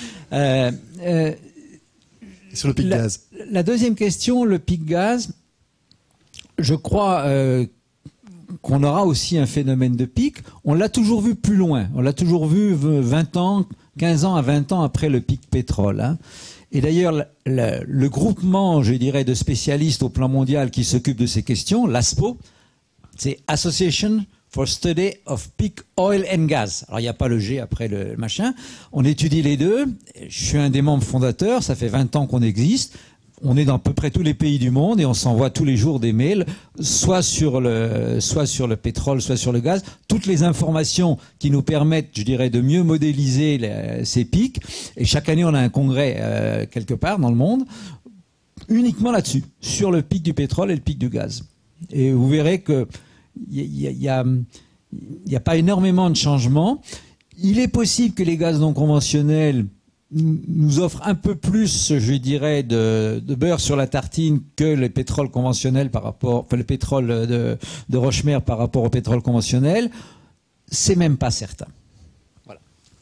Sur le pic gaz. La deuxième question, le pic gaz, je crois qu'on aura aussi un phénomène de pic. On l'a toujours vu plus loin. On l'a toujours vu 20 ans, 15 ans à 20 ans après le pic pétrole. Hein. Et d'ailleurs, le groupement, je dirais, de spécialistes au plan mondial qui s'occupe de ces questions, l'ASPO, c'est Association for Study of Peak Oil and Gas. Alors, il n'y a pas le G après le machin. On étudie les deux. Je suis un des membres fondateurs. Ça fait 20 ans qu'on existe. On est dans à peu près tous les pays du monde et on s'envoie tous les jours des mails, soit sur le pétrole, soit sur le gaz. Toutes les informations qui nous permettent, je dirais, de mieux modéliser ces pics. Et chaque année, on a un congrès quelque part dans le monde, uniquement là-dessus, sur le pic du pétrole et le pic du gaz. Et vous verrez que il y a pas énormément de changements. Il est possible que les gaz non conventionnels nous offrent un peu plus, je dirais, de beurre sur la tartine que le pétrole conventionnel le pétrole de Rochemer par rapport au pétrole conventionnel. C'est même pas certain. Voilà.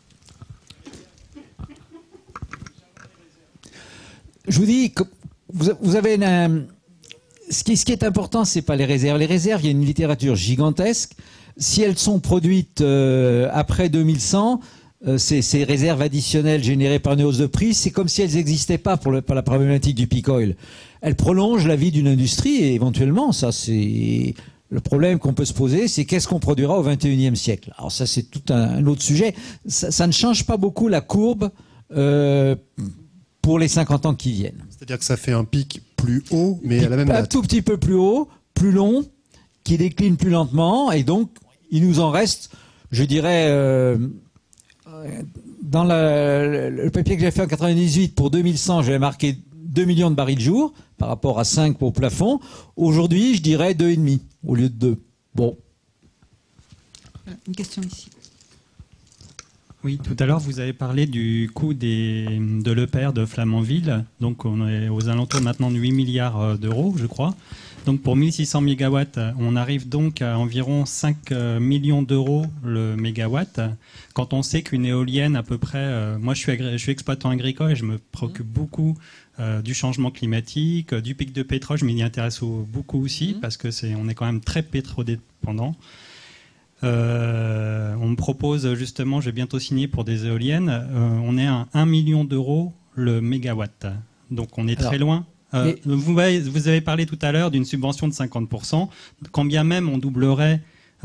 Je vous dis que vous avez ce qui est important, c'est pas les réserves. Les réserves, il y a une littérature gigantesque. Si elles sont produites après 2100, ces réserves additionnelles générées par une hausse de prix, c'est comme si elles n'existaient pas pour la problématique du peak oil. Elles prolongent la vie d'une industrie et éventuellement, ça c'est le problème qu'on peut se poser, c'est qu'est-ce qu'on produira au XXIe siècle. Alors ça c'est tout un autre sujet. Ça ne change pas beaucoup la courbe pour les 50 ans qui viennent. C'est-à-dire que ça fait un pic plus haut, mais à la même date. Un tout petit peu plus haut, plus long, qui décline plus lentement, et donc il nous en reste, je dirais, dans le papier que j'ai fait en 98, pour 2100, j'avais marqué 2 millions de barils de jour, par rapport à 5 au plafond. Aujourd'hui, je dirais 2,5 au lieu de 2. Bon. Une question ici. Oui, tout à l'heure, vous avez parlé du coût de l'EPR de Flamanville. Donc, on est aux alentours maintenant de 8 milliards d'euros, je crois. Donc, pour 1600 mégawatts, on arrive donc à environ 5 millions d'euros le mégawatt. Quand on sait qu'une éolienne, à peu près... moi, je suis exploitant agricole et je me préoccupe beaucoup du changement climatique, du pic de pétrole. Je m'y intéresse beaucoup aussi parce que on est quand même très pétrodépendant. On me propose justement, je vais bientôt signer pour des éoliennes, on est à 1 million d'euros le mégawatt. Donc on est très loin. Vous avez parlé tout à l'heure d'une subvention de 50%. Quand bien même on doublerait,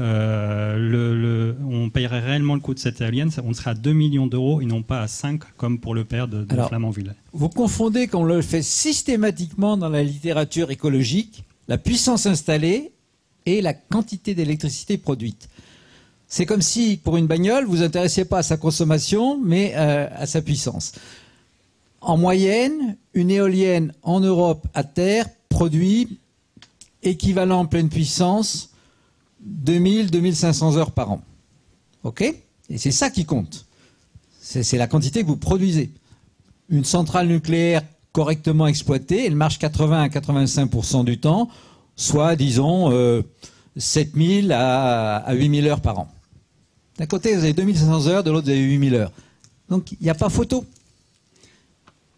on payerait réellement le coût de cette éolienne, on serait à 2 millions d'euros et non pas à 5 comme pour le père de Flamanville. Vous confondez, qu'on le fait systématiquement dans la littérature écologique, la puissance installée et la quantité d'électricité produite. C'est comme si, pour une bagnole, vous vous intéressiez pas à sa consommation, mais à sa puissance. En moyenne, une éolienne en Europe à terre produit équivalent en pleine puissance 2000-2500 heures par an. OK ? Et c'est ça qui compte. C'est la quantité que vous produisez. Une centrale nucléaire correctement exploitée, elle marche 80 à 85% du temps, soit, disons, 7000 à 8000 heures par an. D'un côté, vous avez 2500 heures, de l'autre, vous avez 8000 heures. Donc, il n'y a pas photo.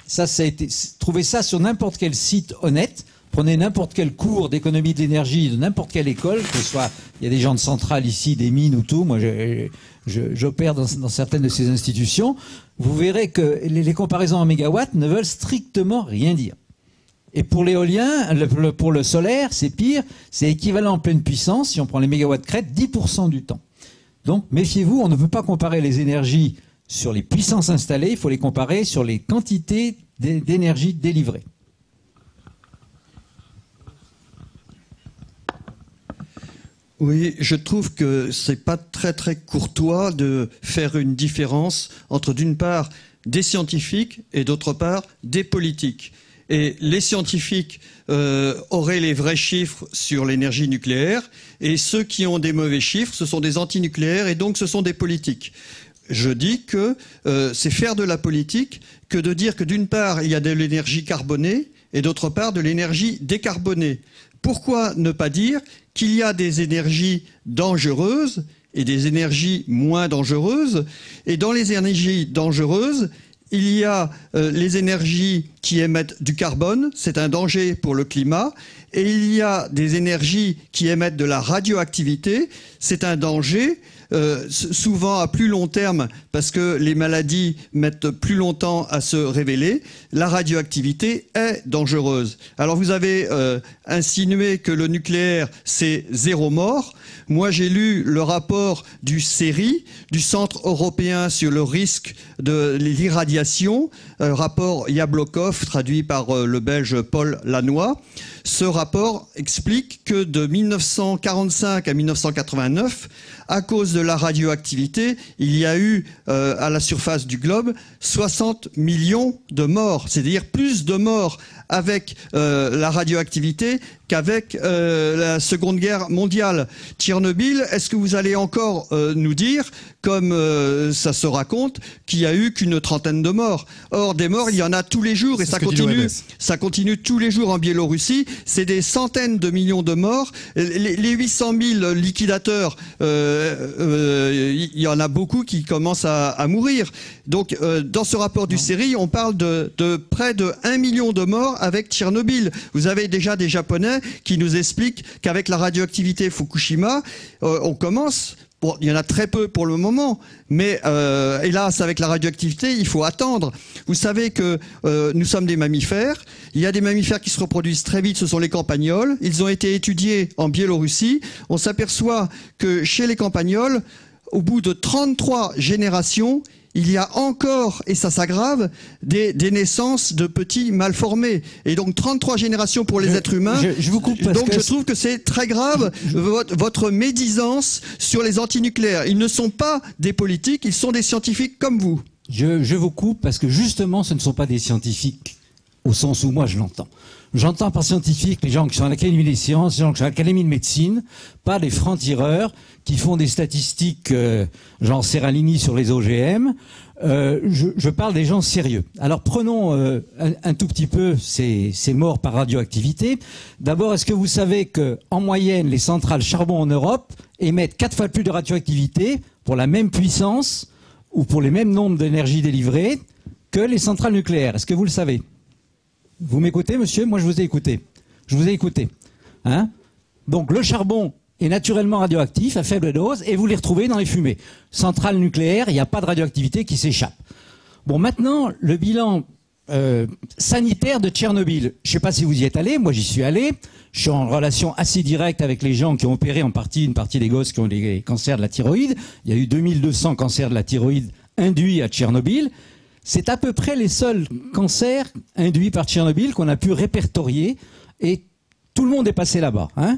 Ça a été, trouvez ça sur n'importe quel site honnête. Prenez n'importe quel cours d'économie de l'énergie de n'importe quelle école, que ce soit, il y a des gens de Centrale ici, des mines ou tout. Moi, j'opère dans certaines de ces institutions. Vous verrez que les comparaisons en mégawatts ne veulent strictement rien dire. Et pour l'éolien, pour le solaire, c'est pire. C'est équivalent en pleine puissance, si on prend les mégawatts crête, 10% du temps. Donc, méfiez-vous, on ne peut pas comparer les énergies sur les puissances installées, il faut les comparer sur les quantités d'énergie délivrées. Oui, je trouve que c'est pas très très courtois de faire une différence entre d'une part des scientifiques et d'autre part des politiques. Et les scientifiques auraient les vrais chiffres sur l'énergie nucléaire et ceux qui ont des mauvais chiffres, ce sont des antinucléaires et donc ce sont des politiques. Je dis que c'est faire de la politique que de dire que d'une part il y a de l'énergie carbonée et d'autre part de l'énergie décarbonée. Pourquoi ne pas dire qu'il y a des énergies dangereuses et des énergies moins dangereuses? Et dans les énergies dangereuses, il y a les énergies qui émettent du carbone, c'est un danger pour le climat. Et il y a des énergies qui émettent de la radioactivité, c'est un danger. Souvent à plus long terme, parce que les maladies mettent plus longtemps à se révéler, la radioactivité est dangereuse. Alors vous avez insinué que le nucléaire, c'est 0 mort. Moi, j'ai lu le rapport du CERI, du Centre européen sur le risque de l'irradiation, rapport Yablokov, traduit par le Belge Paul Lannoy. Ce rapport explique que de 1945 à 1989, à cause de la radioactivité, il y a eu à la surface du globe 60 millions de morts, c'est-à-dire plus de morts avec la radioactivité qu'avec la Seconde Guerre mondiale. Tchernobyl, est-ce que vous allez encore nous dire, comme ça se raconte, qu'il n'y a eu qu'une trentaine de morts? Or, des morts, il y en a tous les jours et ça continue tous les jours en Biélorussie. C'est des centaines de millions de morts. Les 800 000 liquidateurs, il y en a beaucoup qui commencent à mourir. Donc, dans ce rapport du CERI, on parle de près de 1 million de morts avec Tchernobyl. Vous avez déjà des Japonais qui nous expliquent qu'avec la radioactivité Fukushima, on commence... Bon, il y en a très peu pour le moment, mais hélas, avec la radioactivité, il faut attendre. Vous savez que nous sommes des mammifères. Il y a des mammifères qui se reproduisent très vite, ce sont les campagnols. Ils ont été étudiés en Biélorussie. On s'aperçoit que chez les campagnols, au bout de 33 générations, il y a encore, et ça s'aggrave, des naissances de petits mal formés. Et donc 33 générations pour les êtres humains. Je vous coupe parce donc que je trouve que c'est très grave votre médisance sur les antinucléaires. Ils ne sont pas des politiques, ils sont des scientifiques comme vous. Je vous coupe parce que justement ce ne sont pas des scientifiques au sens où moi je l'entends. J'entends par scientifiques les gens qui sont à l'Académie des sciences, les gens qui sont à l'Académie de médecine, pas des francs-tireurs qui font des statistiques genre Serralini sur les OGM. Je parle des gens sérieux. Alors prenons un tout petit peu ces morts par radioactivité. D'abord, est-ce que vous savez qu'en moyenne, les centrales charbon en Europe émettent 4 fois plus de radioactivité pour la même puissance ou pour les mêmes nombres d'énergie délivrées que les centrales nucléaires? Est-ce que vous le savez? Vous m'écoutez, monsieur? Moi, je vous ai écouté. Je vous ai écouté. Hein? Donc, le charbon est naturellement radioactif à faible dose et vous les retrouvez dans les fumées. Centrale nucléaire, il n'y a pas de radioactivité qui s'échappe. Bon, maintenant, le bilan sanitaire de Tchernobyl. Je ne sais pas si vous y êtes allé. Moi, j'y suis allé. Je suis en relation assez directe avec les gens qui ont opéré une partie des gosses qui ont des cancers de la thyroïde. Il y a eu 2200 cancers de la thyroïde induits à Tchernobyl. C'est à peu près les seuls cancers induits par Tchernobyl qu'on a pu répertorier et tout le monde est passé là-bas. Hein.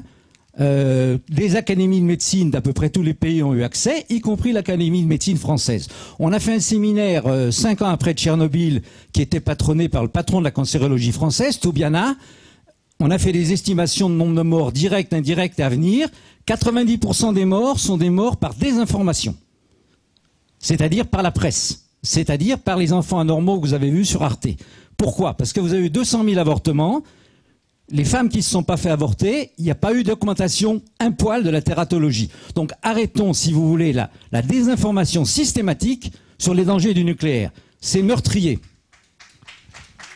Les académies de médecine d'à peu près tous les pays ont eu accès, y compris l'Académie de médecine française. On a fait un séminaire 5 ans après Tchernobyl qui était patronné par le patron de la cancérologie française, Toubiana. On a fait des estimations de nombre de morts directs, indirects et à venir. 90% des morts sont des morts par désinformation, c'est-à-dire par la presse. C'est-à-dire par les enfants anormaux que vous avez vus sur Arte. Pourquoi? Parce que vous avez eu 200 000 avortements. Les femmes qui ne se sont pas fait avorter, il n'y a pas eu d'augmentation un poil de la tératologie. Donc arrêtons, si vous voulez, la désinformation systématique sur les dangers du nucléaire. C'est meurtrier.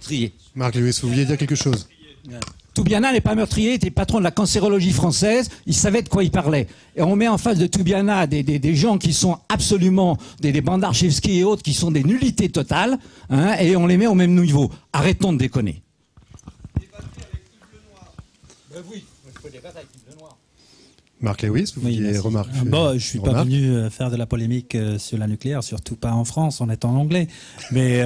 meurtrier. Marc Lewis, vous vouliez dire quelque chose? Toubiana n'est pas meurtrier, il était patron de la cancérologie française, il savait de quoi il parlait. Et on met en face de Toubiana des gens qui sont absolument des Bandarchevski et autres, qui sont des nullités totales, hein, et on les met au même niveau. Arrêtons de déconner. Marc Lewis, vous vouliez remarquer? Bon, je suis pas venu faire de la polémique sur la nucléaire, surtout pas en France, en étant anglais. Mais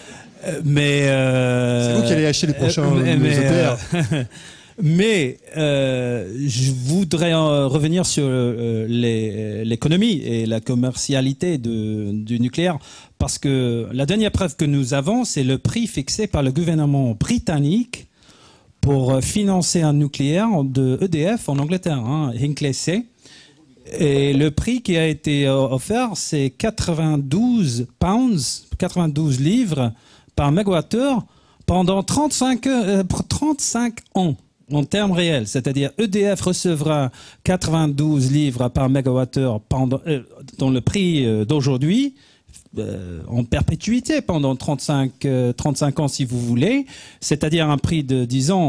c'est vous qui allez acheter les prochains EPR. Mais je voudrais revenir sur l'économie et la commercialité du nucléaire, parce que la dernière preuve que nous avons, c'est le prix fixé par le gouvernement britannique pour financer un nucléaire de EDF en Angleterre, hein, Hinkley C. Et le prix qui a été offert, c'est 92 livres par mégawattheure pendant 35 ans en termes réels. C'est-à-dire EDF recevra 92 livres par mégawattheure dans le prix d'aujourd'hui, en perpétuité pendant 35 ans si vous voulez, c'est-à-dire un prix de, disons,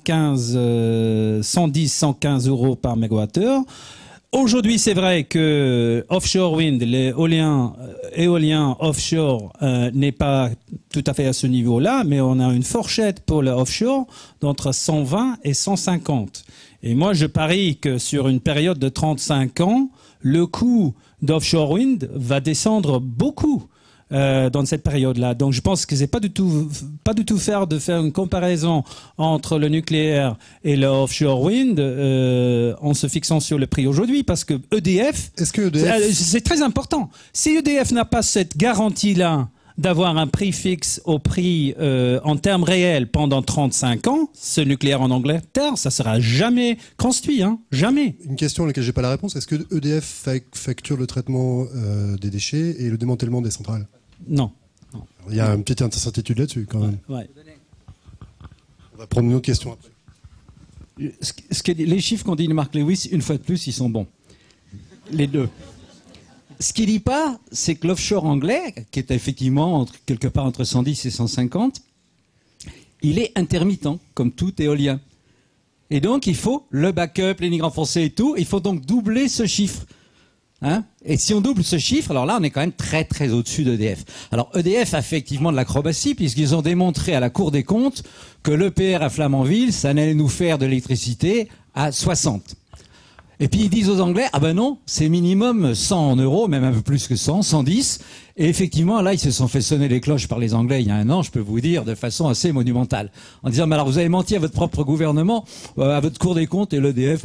110-115 euros par mégawattheure. Aujourd'hui, c'est vrai que offshore wind, l'éolien offshore n'est pas tout à fait à ce niveau-là, mais on a une fourchette pour le offshore d'entre 120 et 150. Et moi, je parie que sur une période de 35 ans, le coût d'offshore wind va descendre beaucoup dans cette période-là. Donc, je pense que c'est pas du tout faire une comparaison entre le nucléaire et le offshore wind en se fixant sur le prix aujourd'hui, parce que EDF, c'est très important. Si EDF n'a pas cette garantie-là d'avoir un prix fixe au prix en termes réels pendant 35 ans, ce nucléaire en Angleterre, ça sera jamais construit, hein, jamais. Une question à laquelle j'ai pas la réponse, est-ce que EDF facture le traitement des déchets et le démantèlement des centrales? Non. Il y a une petite incertitude là-dessus quand même. Ouais. On va prendre une autre question après. Les chiffres qu'ont dit Marc Lewis, une fois de plus, ils sont bons. Les deux. Ce qu'il dit pas, c'est que l'offshore anglais, qui est effectivement quelque part entre 110 et 150, il est intermittent, comme tout éolien. Et donc, il faut le backup, les nids renforcés et tout, il faut donc doubler ce chiffre. Hein? Et si on double ce chiffre, alors là, on est quand même très, très au-dessus d'EDF. Alors, EDF a fait effectivement de l'acrobatie, puisqu'ils ont démontré à la Cour des comptes que l'EPR à Flamanville, ça allait nous faire de l'électricité à 60. Et puis ils disent aux Anglais, ah ben non, c'est minimum 100 euros, même un peu plus que 100, 110. Et effectivement, là, ils se sont fait sonner les cloches par les Anglais il y a un an, je peux vous dire, de façon assez monumentale. En disant, mais alors vous avez menti à votre propre gouvernement, à votre Cour des comptes et l'EDF.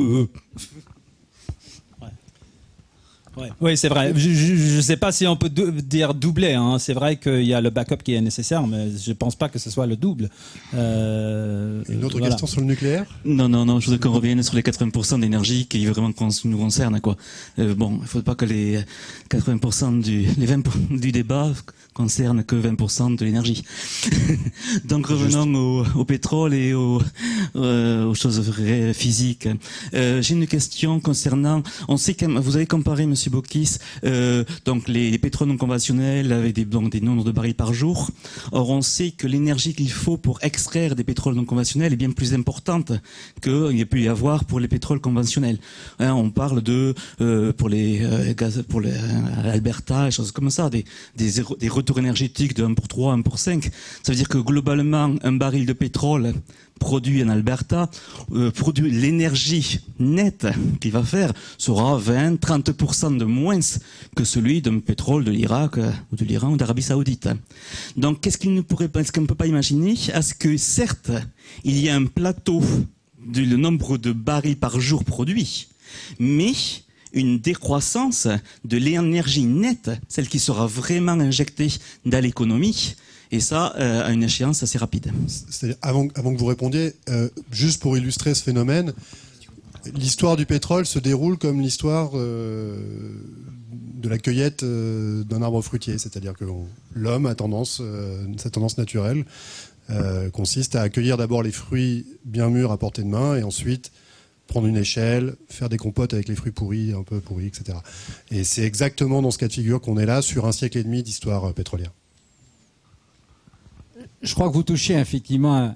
Ouais. Oui, c'est vrai. Je ne sais pas si on peut dire doubler. Hein. C'est vrai qu'il y a le backup qui est nécessaire, mais je ne pense pas que ce soit le double. Une autre question sur le nucléaire? Non, je voudrais qu'on revienne sur les 80% d'énergie qui vraiment nous concerne, quoi. Bon, il ne faut pas que les 80% les 20% du débat concernent que 20% de l'énergie. Donc revenons au pétrole et aux choses physiques. J'ai une question concernant, on sait que vous avez comparé, Monsieur Bokis, donc les pétroles non conventionnels avec des nombres de barils par jour. Or, on sait que l'énergie qu'il faut pour extraire des pétroles non conventionnels est bien plus importante qu'il y a pu y avoir pour les pétroles conventionnels. Hein, on parle de pour les gaz, pour l'Alberta, des choses comme ça, des retours énergétiques de 1 pour 3, 1 pour 5. Ça veut dire que globalement, un baril de pétrole produit en Alberta, produit l'énergie nette qu'il va faire sera 20-30% de moins que celui d'un pétrole de l'Irak ou de l'Iran ou d'Arabie Saoudite. Donc, est-ce qu'on ne peut pas imaginer à ce que, certes, il y a un plateau du nombre de barils par jour produits, mais une décroissance de l'énergie nette, celle qui sera vraiment injectée dans l'économie, et ça à une échéance assez rapide. C'est-à-dire, avant que vous répondiez, juste pour illustrer ce phénomène, l'histoire du pétrole se déroule comme l'histoire de la cueillette d'un arbre fruitier, c'est-à-dire que l'homme a tendance, sa tendance naturelle consiste à accueillir d'abord les fruits bien mûrs à portée de main et ensuite prendre une échelle, faire des compotes avec les fruits pourris, un peu pourris, etc. Et c'est exactement dans ce cas de figure qu'on est là sur un siècle et demi d'histoire pétrolière. Je crois que vous touchez effectivement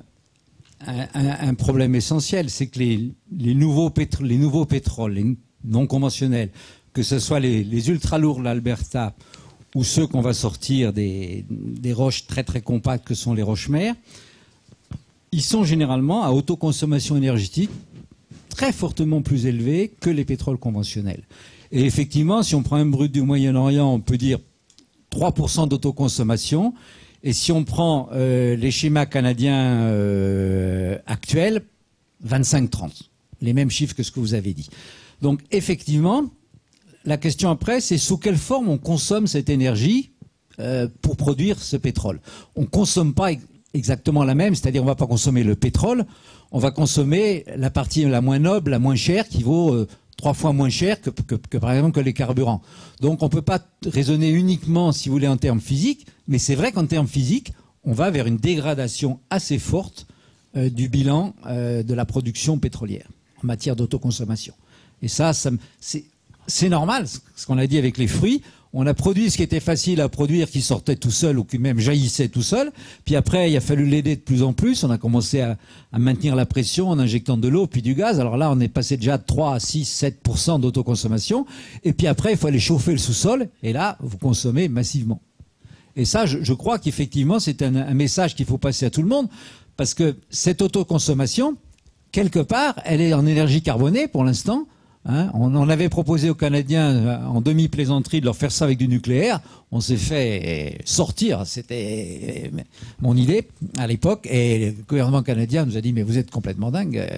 un problème essentiel, c'est que les nouveaux pétroles, les non conventionnels, que ce soit les ultra lourds de l'Alberta ou ceux qu'on va sortir des roches très très compactes que sont les roches-mères, ils sont généralement à autoconsommation énergétique très fortement plus élevée que les pétroles conventionnels. Et effectivement, si on prend un brut du Moyen-Orient, on peut dire 3% d'autoconsommation. Et si on prend les schémas canadiens actuels, 25-30. Les mêmes chiffres que ce que vous avez dit. Donc effectivement, la question après, c'est sous quelle forme on consomme cette énergie pour produire ce pétrole. On ne consomme pas exactement la même, c'est-à-dire on ne va pas consommer le pétrole, on va consommer la partie la moins noble, la moins chère, qui vaut 3 fois moins cher que par exemple que les carburants. Donc on ne peut pas raisonner uniquement, si vous voulez, en termes physiques, mais c'est vrai qu'en termes physiques, on va vers une dégradation assez forte du bilan de la production pétrolière en matière d'autoconsommation. Et ça c'est normal, ce qu'on a dit avec les fruits. On a produit ce qui était facile à produire, qui sortait tout seul ou qui même jaillissait tout seul. Puis après, il a fallu l'aider de plus en plus. On a commencé à maintenir la pression en injectant de l'eau puis du gaz. Alors là, on est passé déjà de 3 à 6, 7% d'autoconsommation. Et puis après, il faut aller chauffer le sous-sol. Et là, vous consommez massivement. Et ça, je crois qu'effectivement, c'est un message qu'il faut passer à tout le monde. Parce que cette autoconsommation, quelque part, elle est en énergie carbonée pour l'instant. Hein, on en avait proposé aux Canadiens en demi-plaisanterie de leur faire ça avec du nucléaire. On s'est fait sortir. C'était mon idée à l'époque. Et le gouvernement canadien nous a dit « Mais vous êtes complètement dingue.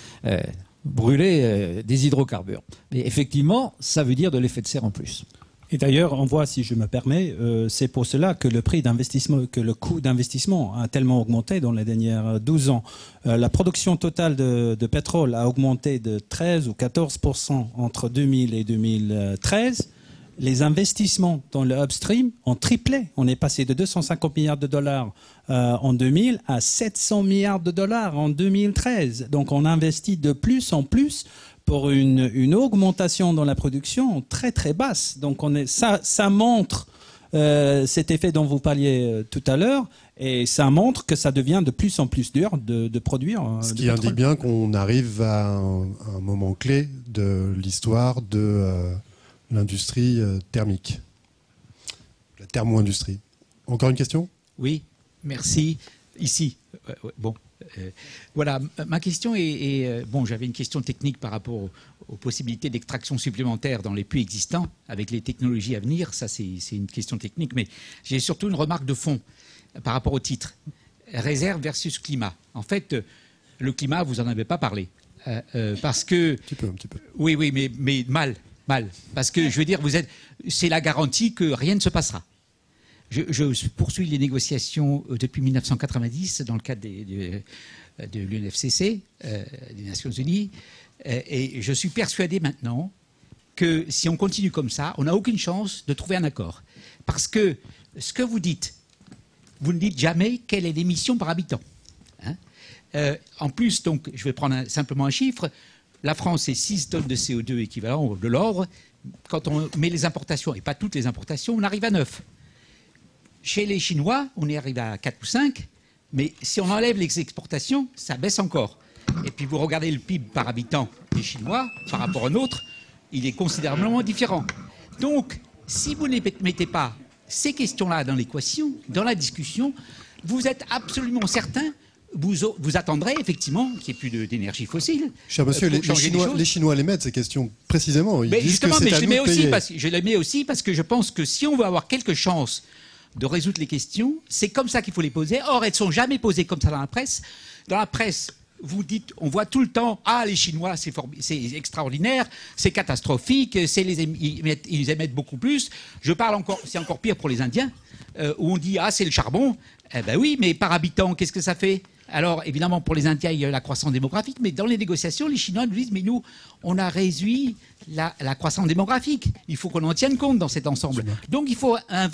Brûler des hydrocarbures. » Mais effectivement, ça veut dire de l'effet de serre en plus. Et d'ailleurs, on voit, si je me permets, c'est pour cela que le prix d'investissement, que le coût d'investissement a tellement augmenté dans les dernières 12 ans. La production totale de pétrole a augmenté de 13 ou 14% entre 2000 et 2013. Les investissements dans le upstream ont triplé. On est passé de 250 milliards de dollars en 2000 à 700 milliards de dollars en 2013. Donc on investit de plus en plus pour une augmentation dans la production très très basse. Donc ça montre cet effet dont vous parliez tout à l'heure, et ça montre que ça devient de plus en plus dur de produire. Ce qui indique bien qu'on arrive à un moment clé de l'histoire de l'industrie thermique, la thermo-industrie. Encore une question ? Oui, merci. Ici, bon. Voilà, ma question est bon, j'avais une question technique par rapport aux possibilités d'extraction supplémentaire dans les puits existants avec les technologies à venir. Ça, c'est une question technique, mais j'ai surtout une remarque de fond par rapport au titre. Réserve versus climat. En fait, le climat, vous n'en avez pas parlé. Parce que... Un petit peu. Oui, mais mal. Parce que, je veux dire, c'est la garantie que rien ne se passera. Je poursuis les négociations depuis 1990 dans le cadre de l'UNFCCC, des Nations Unies, et je suis persuadé maintenant que si on continue comme ça, on n'a aucune chance de trouver un accord. Parce que ce que vous dites, vous ne dites jamais quelle est l'émission par habitant. Hein, en plus, donc, je vais prendre simplement un chiffre, la France est 6 tonnes de CO2 équivalent de l'ordre. Quand on met les importations, et pas toutes les importations, on arrive à 9. Chez les Chinois, on est arrivé à 4 ou 5, mais si on enlève les exportations, ça baisse encore. Et puis vous regardez le PIB par habitant des Chinois par rapport au nôtre, il est considérablement différent. Donc, si vous ne mettez pas ces questions-là dans l'équation, dans la discussion, vous êtes absolument certain, vous attendrez effectivement qu'il n'y ait plus d'énergie fossile. Cher monsieur, les Chinois les mettent ces questions précisément. Ils disent que c'est à nous de payer. Je les mets aussi parce que je pense que si on veut avoir quelque chance de résoudre les questions, c'est comme ça qu'il faut les poser. Or, elles ne sont jamais posées comme ça dans la presse. Dans la presse, vous dites, on voit tout le temps, ah, les Chinois, c'est extraordinaire, c'est catastrophique, ils émettent beaucoup plus. Je parle encore, c'est encore pire pour les Indiens, où on dit, ah, c'est le charbon. Eh ben oui, mais par habitant, qu'est-ce que ça fait ? Alors, évidemment, pour les Indiens, il y a la croissance démographique, mais dans les négociations, les Chinois nous disent, mais nous, on a réduit la croissance démographique. Il faut qu'on en tienne compte dans cet ensemble. Donc, il faut une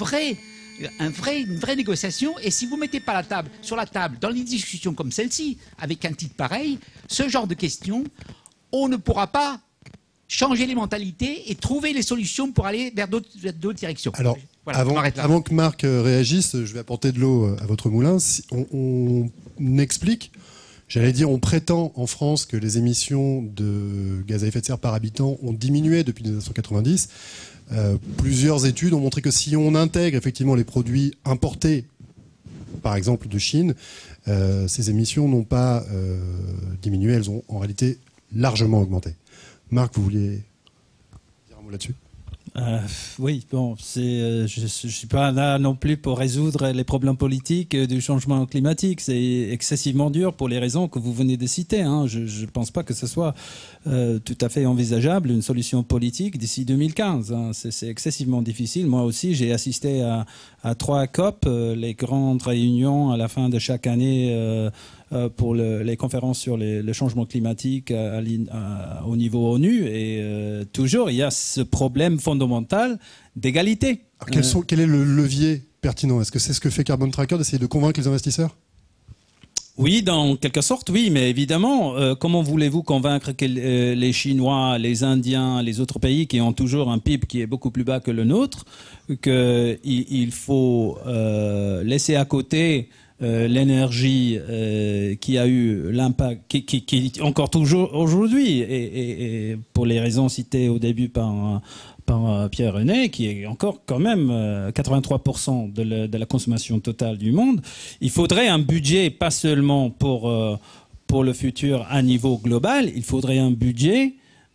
vraie négociation. Et si vous ne mettez pas sur la table, dans les discussions comme celle-ci, avec un titre pareil, ce genre de questions, on ne pourra pas changer les mentalités et trouver les solutions pour aller vers d'autres directions. Alors, Voilà, je m'arrête là. Avant que Marc réagisse, je vais apporter de l'eau à votre moulin. On explique, j'allais dire, on prétend en France que les émissions de gaz à effet de serre par habitant ont diminué depuis 1990. Plusieurs études ont montré que si on intègre effectivement les produits importés, par exemple de Chine, ces émissions n'ont pas diminué, elles ont en réalité largement augmenté. Marc, vous vouliez dire un mot là-dessus ? Oui, bon, je suis pas là non plus pour résoudre les problèmes politiques du changement climatique. C'est excessivement dur pour les raisons que vous venez de citer. Hein. Je ne pense pas que ce soit tout à fait envisageable une solution politique d'ici 2015. Hein. C'est excessivement difficile. Moi aussi, j'ai assisté à 3 COP, les grandes réunions à la fin de chaque année pour les conférences sur le changement climatique au niveau ONU. Et toujours, il y a ce problème fondamental d'égalité. Quel est le levier pertinent ? Est-ce que c'est ce que fait Carbon Tracker, d'essayer de convaincre les investisseurs ? Oui, dans quelque sorte, oui, mais évidemment, comment voulez-vous convaincre que les Chinois, les Indiens, les autres pays qui ont toujours un PIB qui est beaucoup plus bas que le nôtre, qu'il faut laisser à côté l'énergie qui a eu l'impact, qui encore toujours aujourd'hui, et pour les raisons citées au début par Pierre-René, qui est encore quand même 83% de la consommation totale du monde. Il faudrait un budget, pas seulement pour le futur à niveau global, il faudrait un budget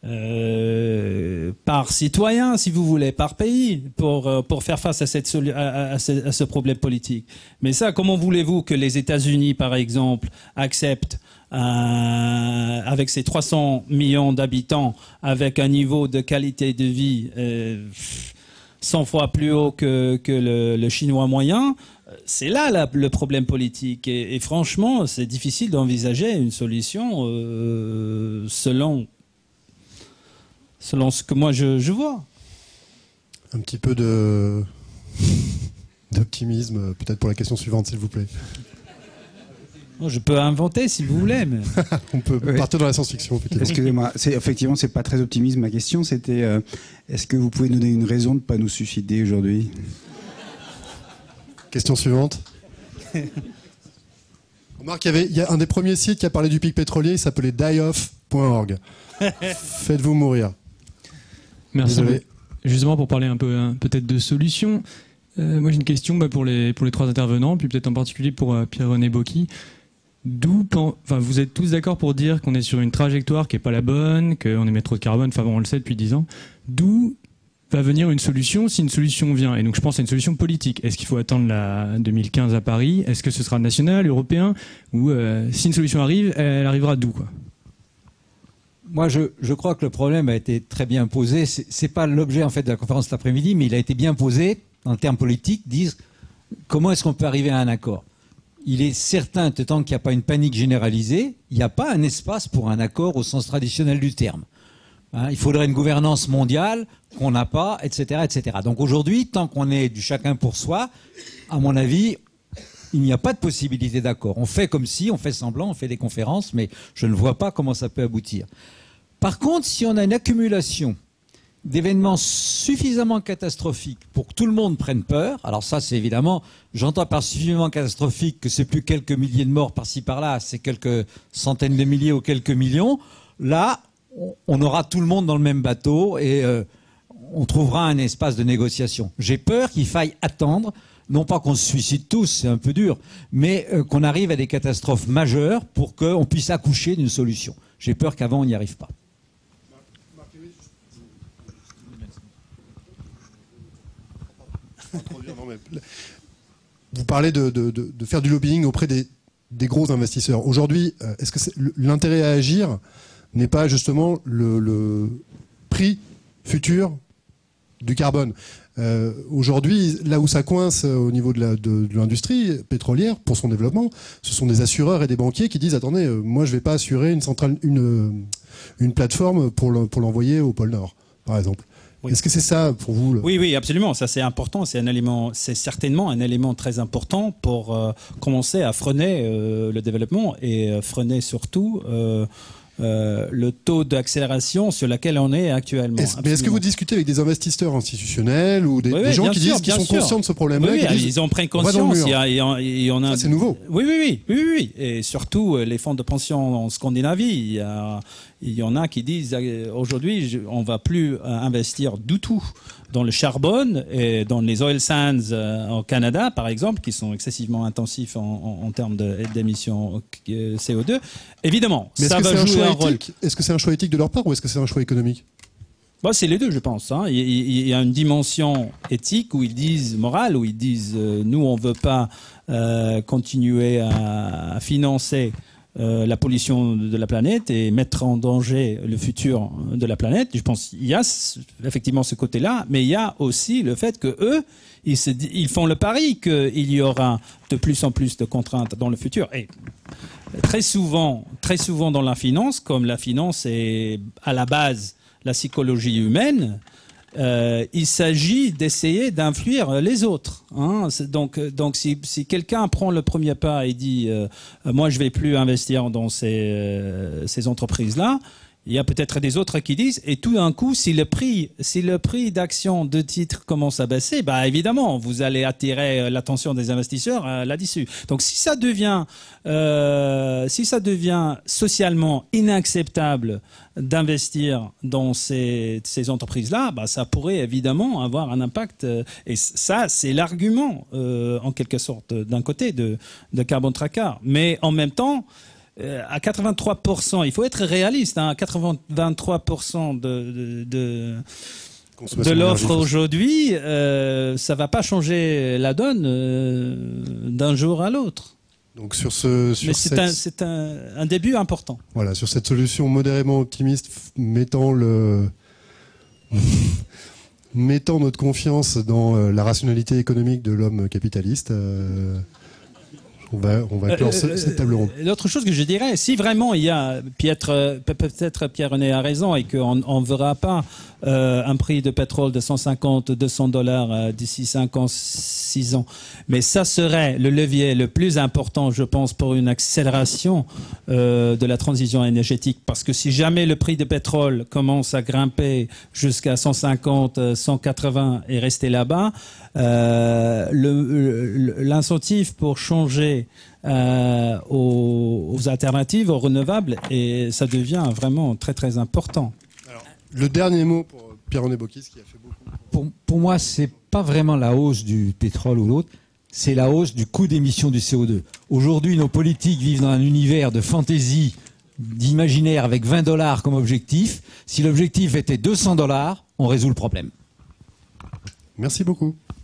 par citoyen, si vous voulez, par pays, pour faire face à ce problème politique. Mais ça, comment voulez-vous que les États-Unis, par exemple, acceptent, avec ses 300 millions d'habitants, avec un niveau de qualité de vie 100 fois plus haut que le chinois moyen? C'est là le problème politique. Et franchement, c'est difficile d'envisager une solution selon ce que moi je vois. Un petit peu d'optimisme, peut-être pour la question suivante, s'il vous plaît. Je peux inventer si vous voulez. Mais... On peut partir dans la science-fiction. Excusez-moi, effectivement, c'est pas très optimiste. Ma question, c'était est-ce que vous pouvez nous donner une raison de ne pas nous suicider aujourd'hui ? Question suivante. Remarque, il y a un des premiers sites qui a parlé du pic pétrolier, il s'appelait dieoff.org. Faites-vous mourir. Merci. Désolé. Justement, pour parler un peu peut-être de solutions, moi j'ai une question pour les 3 intervenants, puis peut-être en particulier pour Pierre-René Bocky. Vous êtes tous d'accord pour dire qu'on est sur une trajectoire qui n'est pas la bonne, qu'on émet trop de carbone, on le sait depuis 10 ans. D'où va venir une solution si une solution vient? Et donc je pense à une solution politique. Est-ce qu'il faut attendre la 2015 à Paris? Est-ce que ce sera national, européen? Ou si une solution arrive, elle arrivera d'où, quoi? Moi, je crois que le problème a été très bien posé. C'est pas l'objet en fait de la conférence cet après-midi, mais il a été bien posé en termes politiques. Dire comment est-ce qu'on peut arriver à un accord. Il est certain que tant qu'il n'y a pas une panique généralisée, il n'y a pas un espace pour un accord au sens traditionnel du terme. Hein, il faudrait une gouvernance mondiale qu'on n'a pas, etc., etc. Donc aujourd'hui, tant qu'on est du chacun pour soi, à mon avis, il n'y a pas de possibilité d'accord. On fait comme si, on fait semblant, on fait des conférences, mais je ne vois pas comment ça peut aboutir. Par contre, si on a une accumulation d'événements suffisamment catastrophiques pour que tout le monde prenne peur, alors ça c'est évidemment, j'entends par suffisamment catastrophique que c'est plus quelques milliers de morts par-ci par-là, c'est quelques centaines de milliers ou quelques millions, là on aura tout le monde dans le même bateau et on trouvera un espace de négociation. J'ai peur qu'il faille attendre, non pas qu'on se suicide tous, c'est un peu dur, mais qu'on arrive à des catastrophes majeures pour qu'on puisse accoucher d'une solution. J'ai peur qu'avant on n'y arrive pas. Vous parlez de faire du lobbying auprès des gros investisseurs. Aujourd'hui, est-ce que l'intérêt à agir n'est pas justement le prix futur du carbone? Aujourd'hui, là où ça coince au niveau de l'industrie pétrolière pour son développement, ce sont des assureurs et des banquiers qui disent attendez, moi je ne vais pas assurer une plateforme pour l'envoyer au pôle Nord, par exemple. Oui. Est-ce que c'est ça pour vous Oui, absolument. Ça c'est important. C'est certainement un élément très important pour commencer à freiner le développement et freiner surtout le taux d'accélération sur lequel on est actuellement. Mais est-ce que vous discusez avec des investisseurs institutionnels ou des gens qui disent qu'ils sont conscients de ce problème-là? Oui, ils ont pris conscience. C'est nouveau. Oui. Et surtout, les fonds de pension en Scandinavie, il y en a qui disent aujourd'hui, on ne va plus investir du tout dans le charbon et dans les oil sands au Canada, par exemple, qui sont excessivement intensifs en termes d'émissions CO2. Évidemment, ça va jouer un rôle. Est-ce que c'est un choix éthique de leur part ou est-ce que c'est un choix économique? C'est les deux, je pense. Hein. Il y a une dimension éthique où ils disent, morale, où ils disent nous, on ne veut pas continuer à financer la pollution de la planète et mettre en danger le futur de la planète. Je pense qu'il y a effectivement ce côté-là, mais il y a aussi le fait que eux, ils font le pari qu'il y aura de plus en plus de contraintes dans le futur. Et très souvent dans la finance, comme la finance est à la base la psychologie humaine, il s'agit d'essayer d'influer les autres. Hein. Donc si quelqu'un prend le premier pas et dit moi je vais plus investir dans ces entreprises-là, il y a peut-être des autres qui disent, et tout d'un coup, si le prix d'action de titres commence à baisser, évidemment, vous allez attirer l'attention des investisseurs là-dessus. Donc si ça devient socialement inacceptable d'investir dans ces entreprises-là, ça pourrait évidemment avoir un impact. Et ça, c'est l'argument, en quelque sorte, d'un côté de Carbon Tracker. Mais en même temps, à 83%, il faut être réaliste, hein, à 83% de l'offre aujourd'hui, ça ne va pas changer la donne d'un jour à l'autre. Donc c'est un début important. Voilà, sur cette solution modérément optimiste, mettant notre confiance dans la rationalité économique de l'homme capitaliste. On va clore cette table ronde. L'autre chose que je dirais, si vraiment il y a, peut-être Pierre-René a raison et qu'on ne verra pas un prix de pétrole de $150-200 d'ici 5 ans, 6 ans, mais ça serait le levier le plus important, je pense, pour une accélération de la transition énergétique. Parce que si jamais le prix de pétrole commence à grimper jusqu'à 150, 180 et rester là-bas, l'incentive pour changer aux alternatives, aux renouvelables, et ça devient vraiment très très important. Alors, le dernier mot pour Pierre-René Bocquis, qui a fait beaucoup. Pour moi, c'est pas vraiment la hausse du pétrole ou l'autre, c'est la hausse du coût d'émission du CO2. Aujourd'hui, nos politiques vivent dans un univers de fantaisie, d'imaginaire avec $20 comme objectif. Si l'objectif était $200, on résout le problème. Merci beaucoup.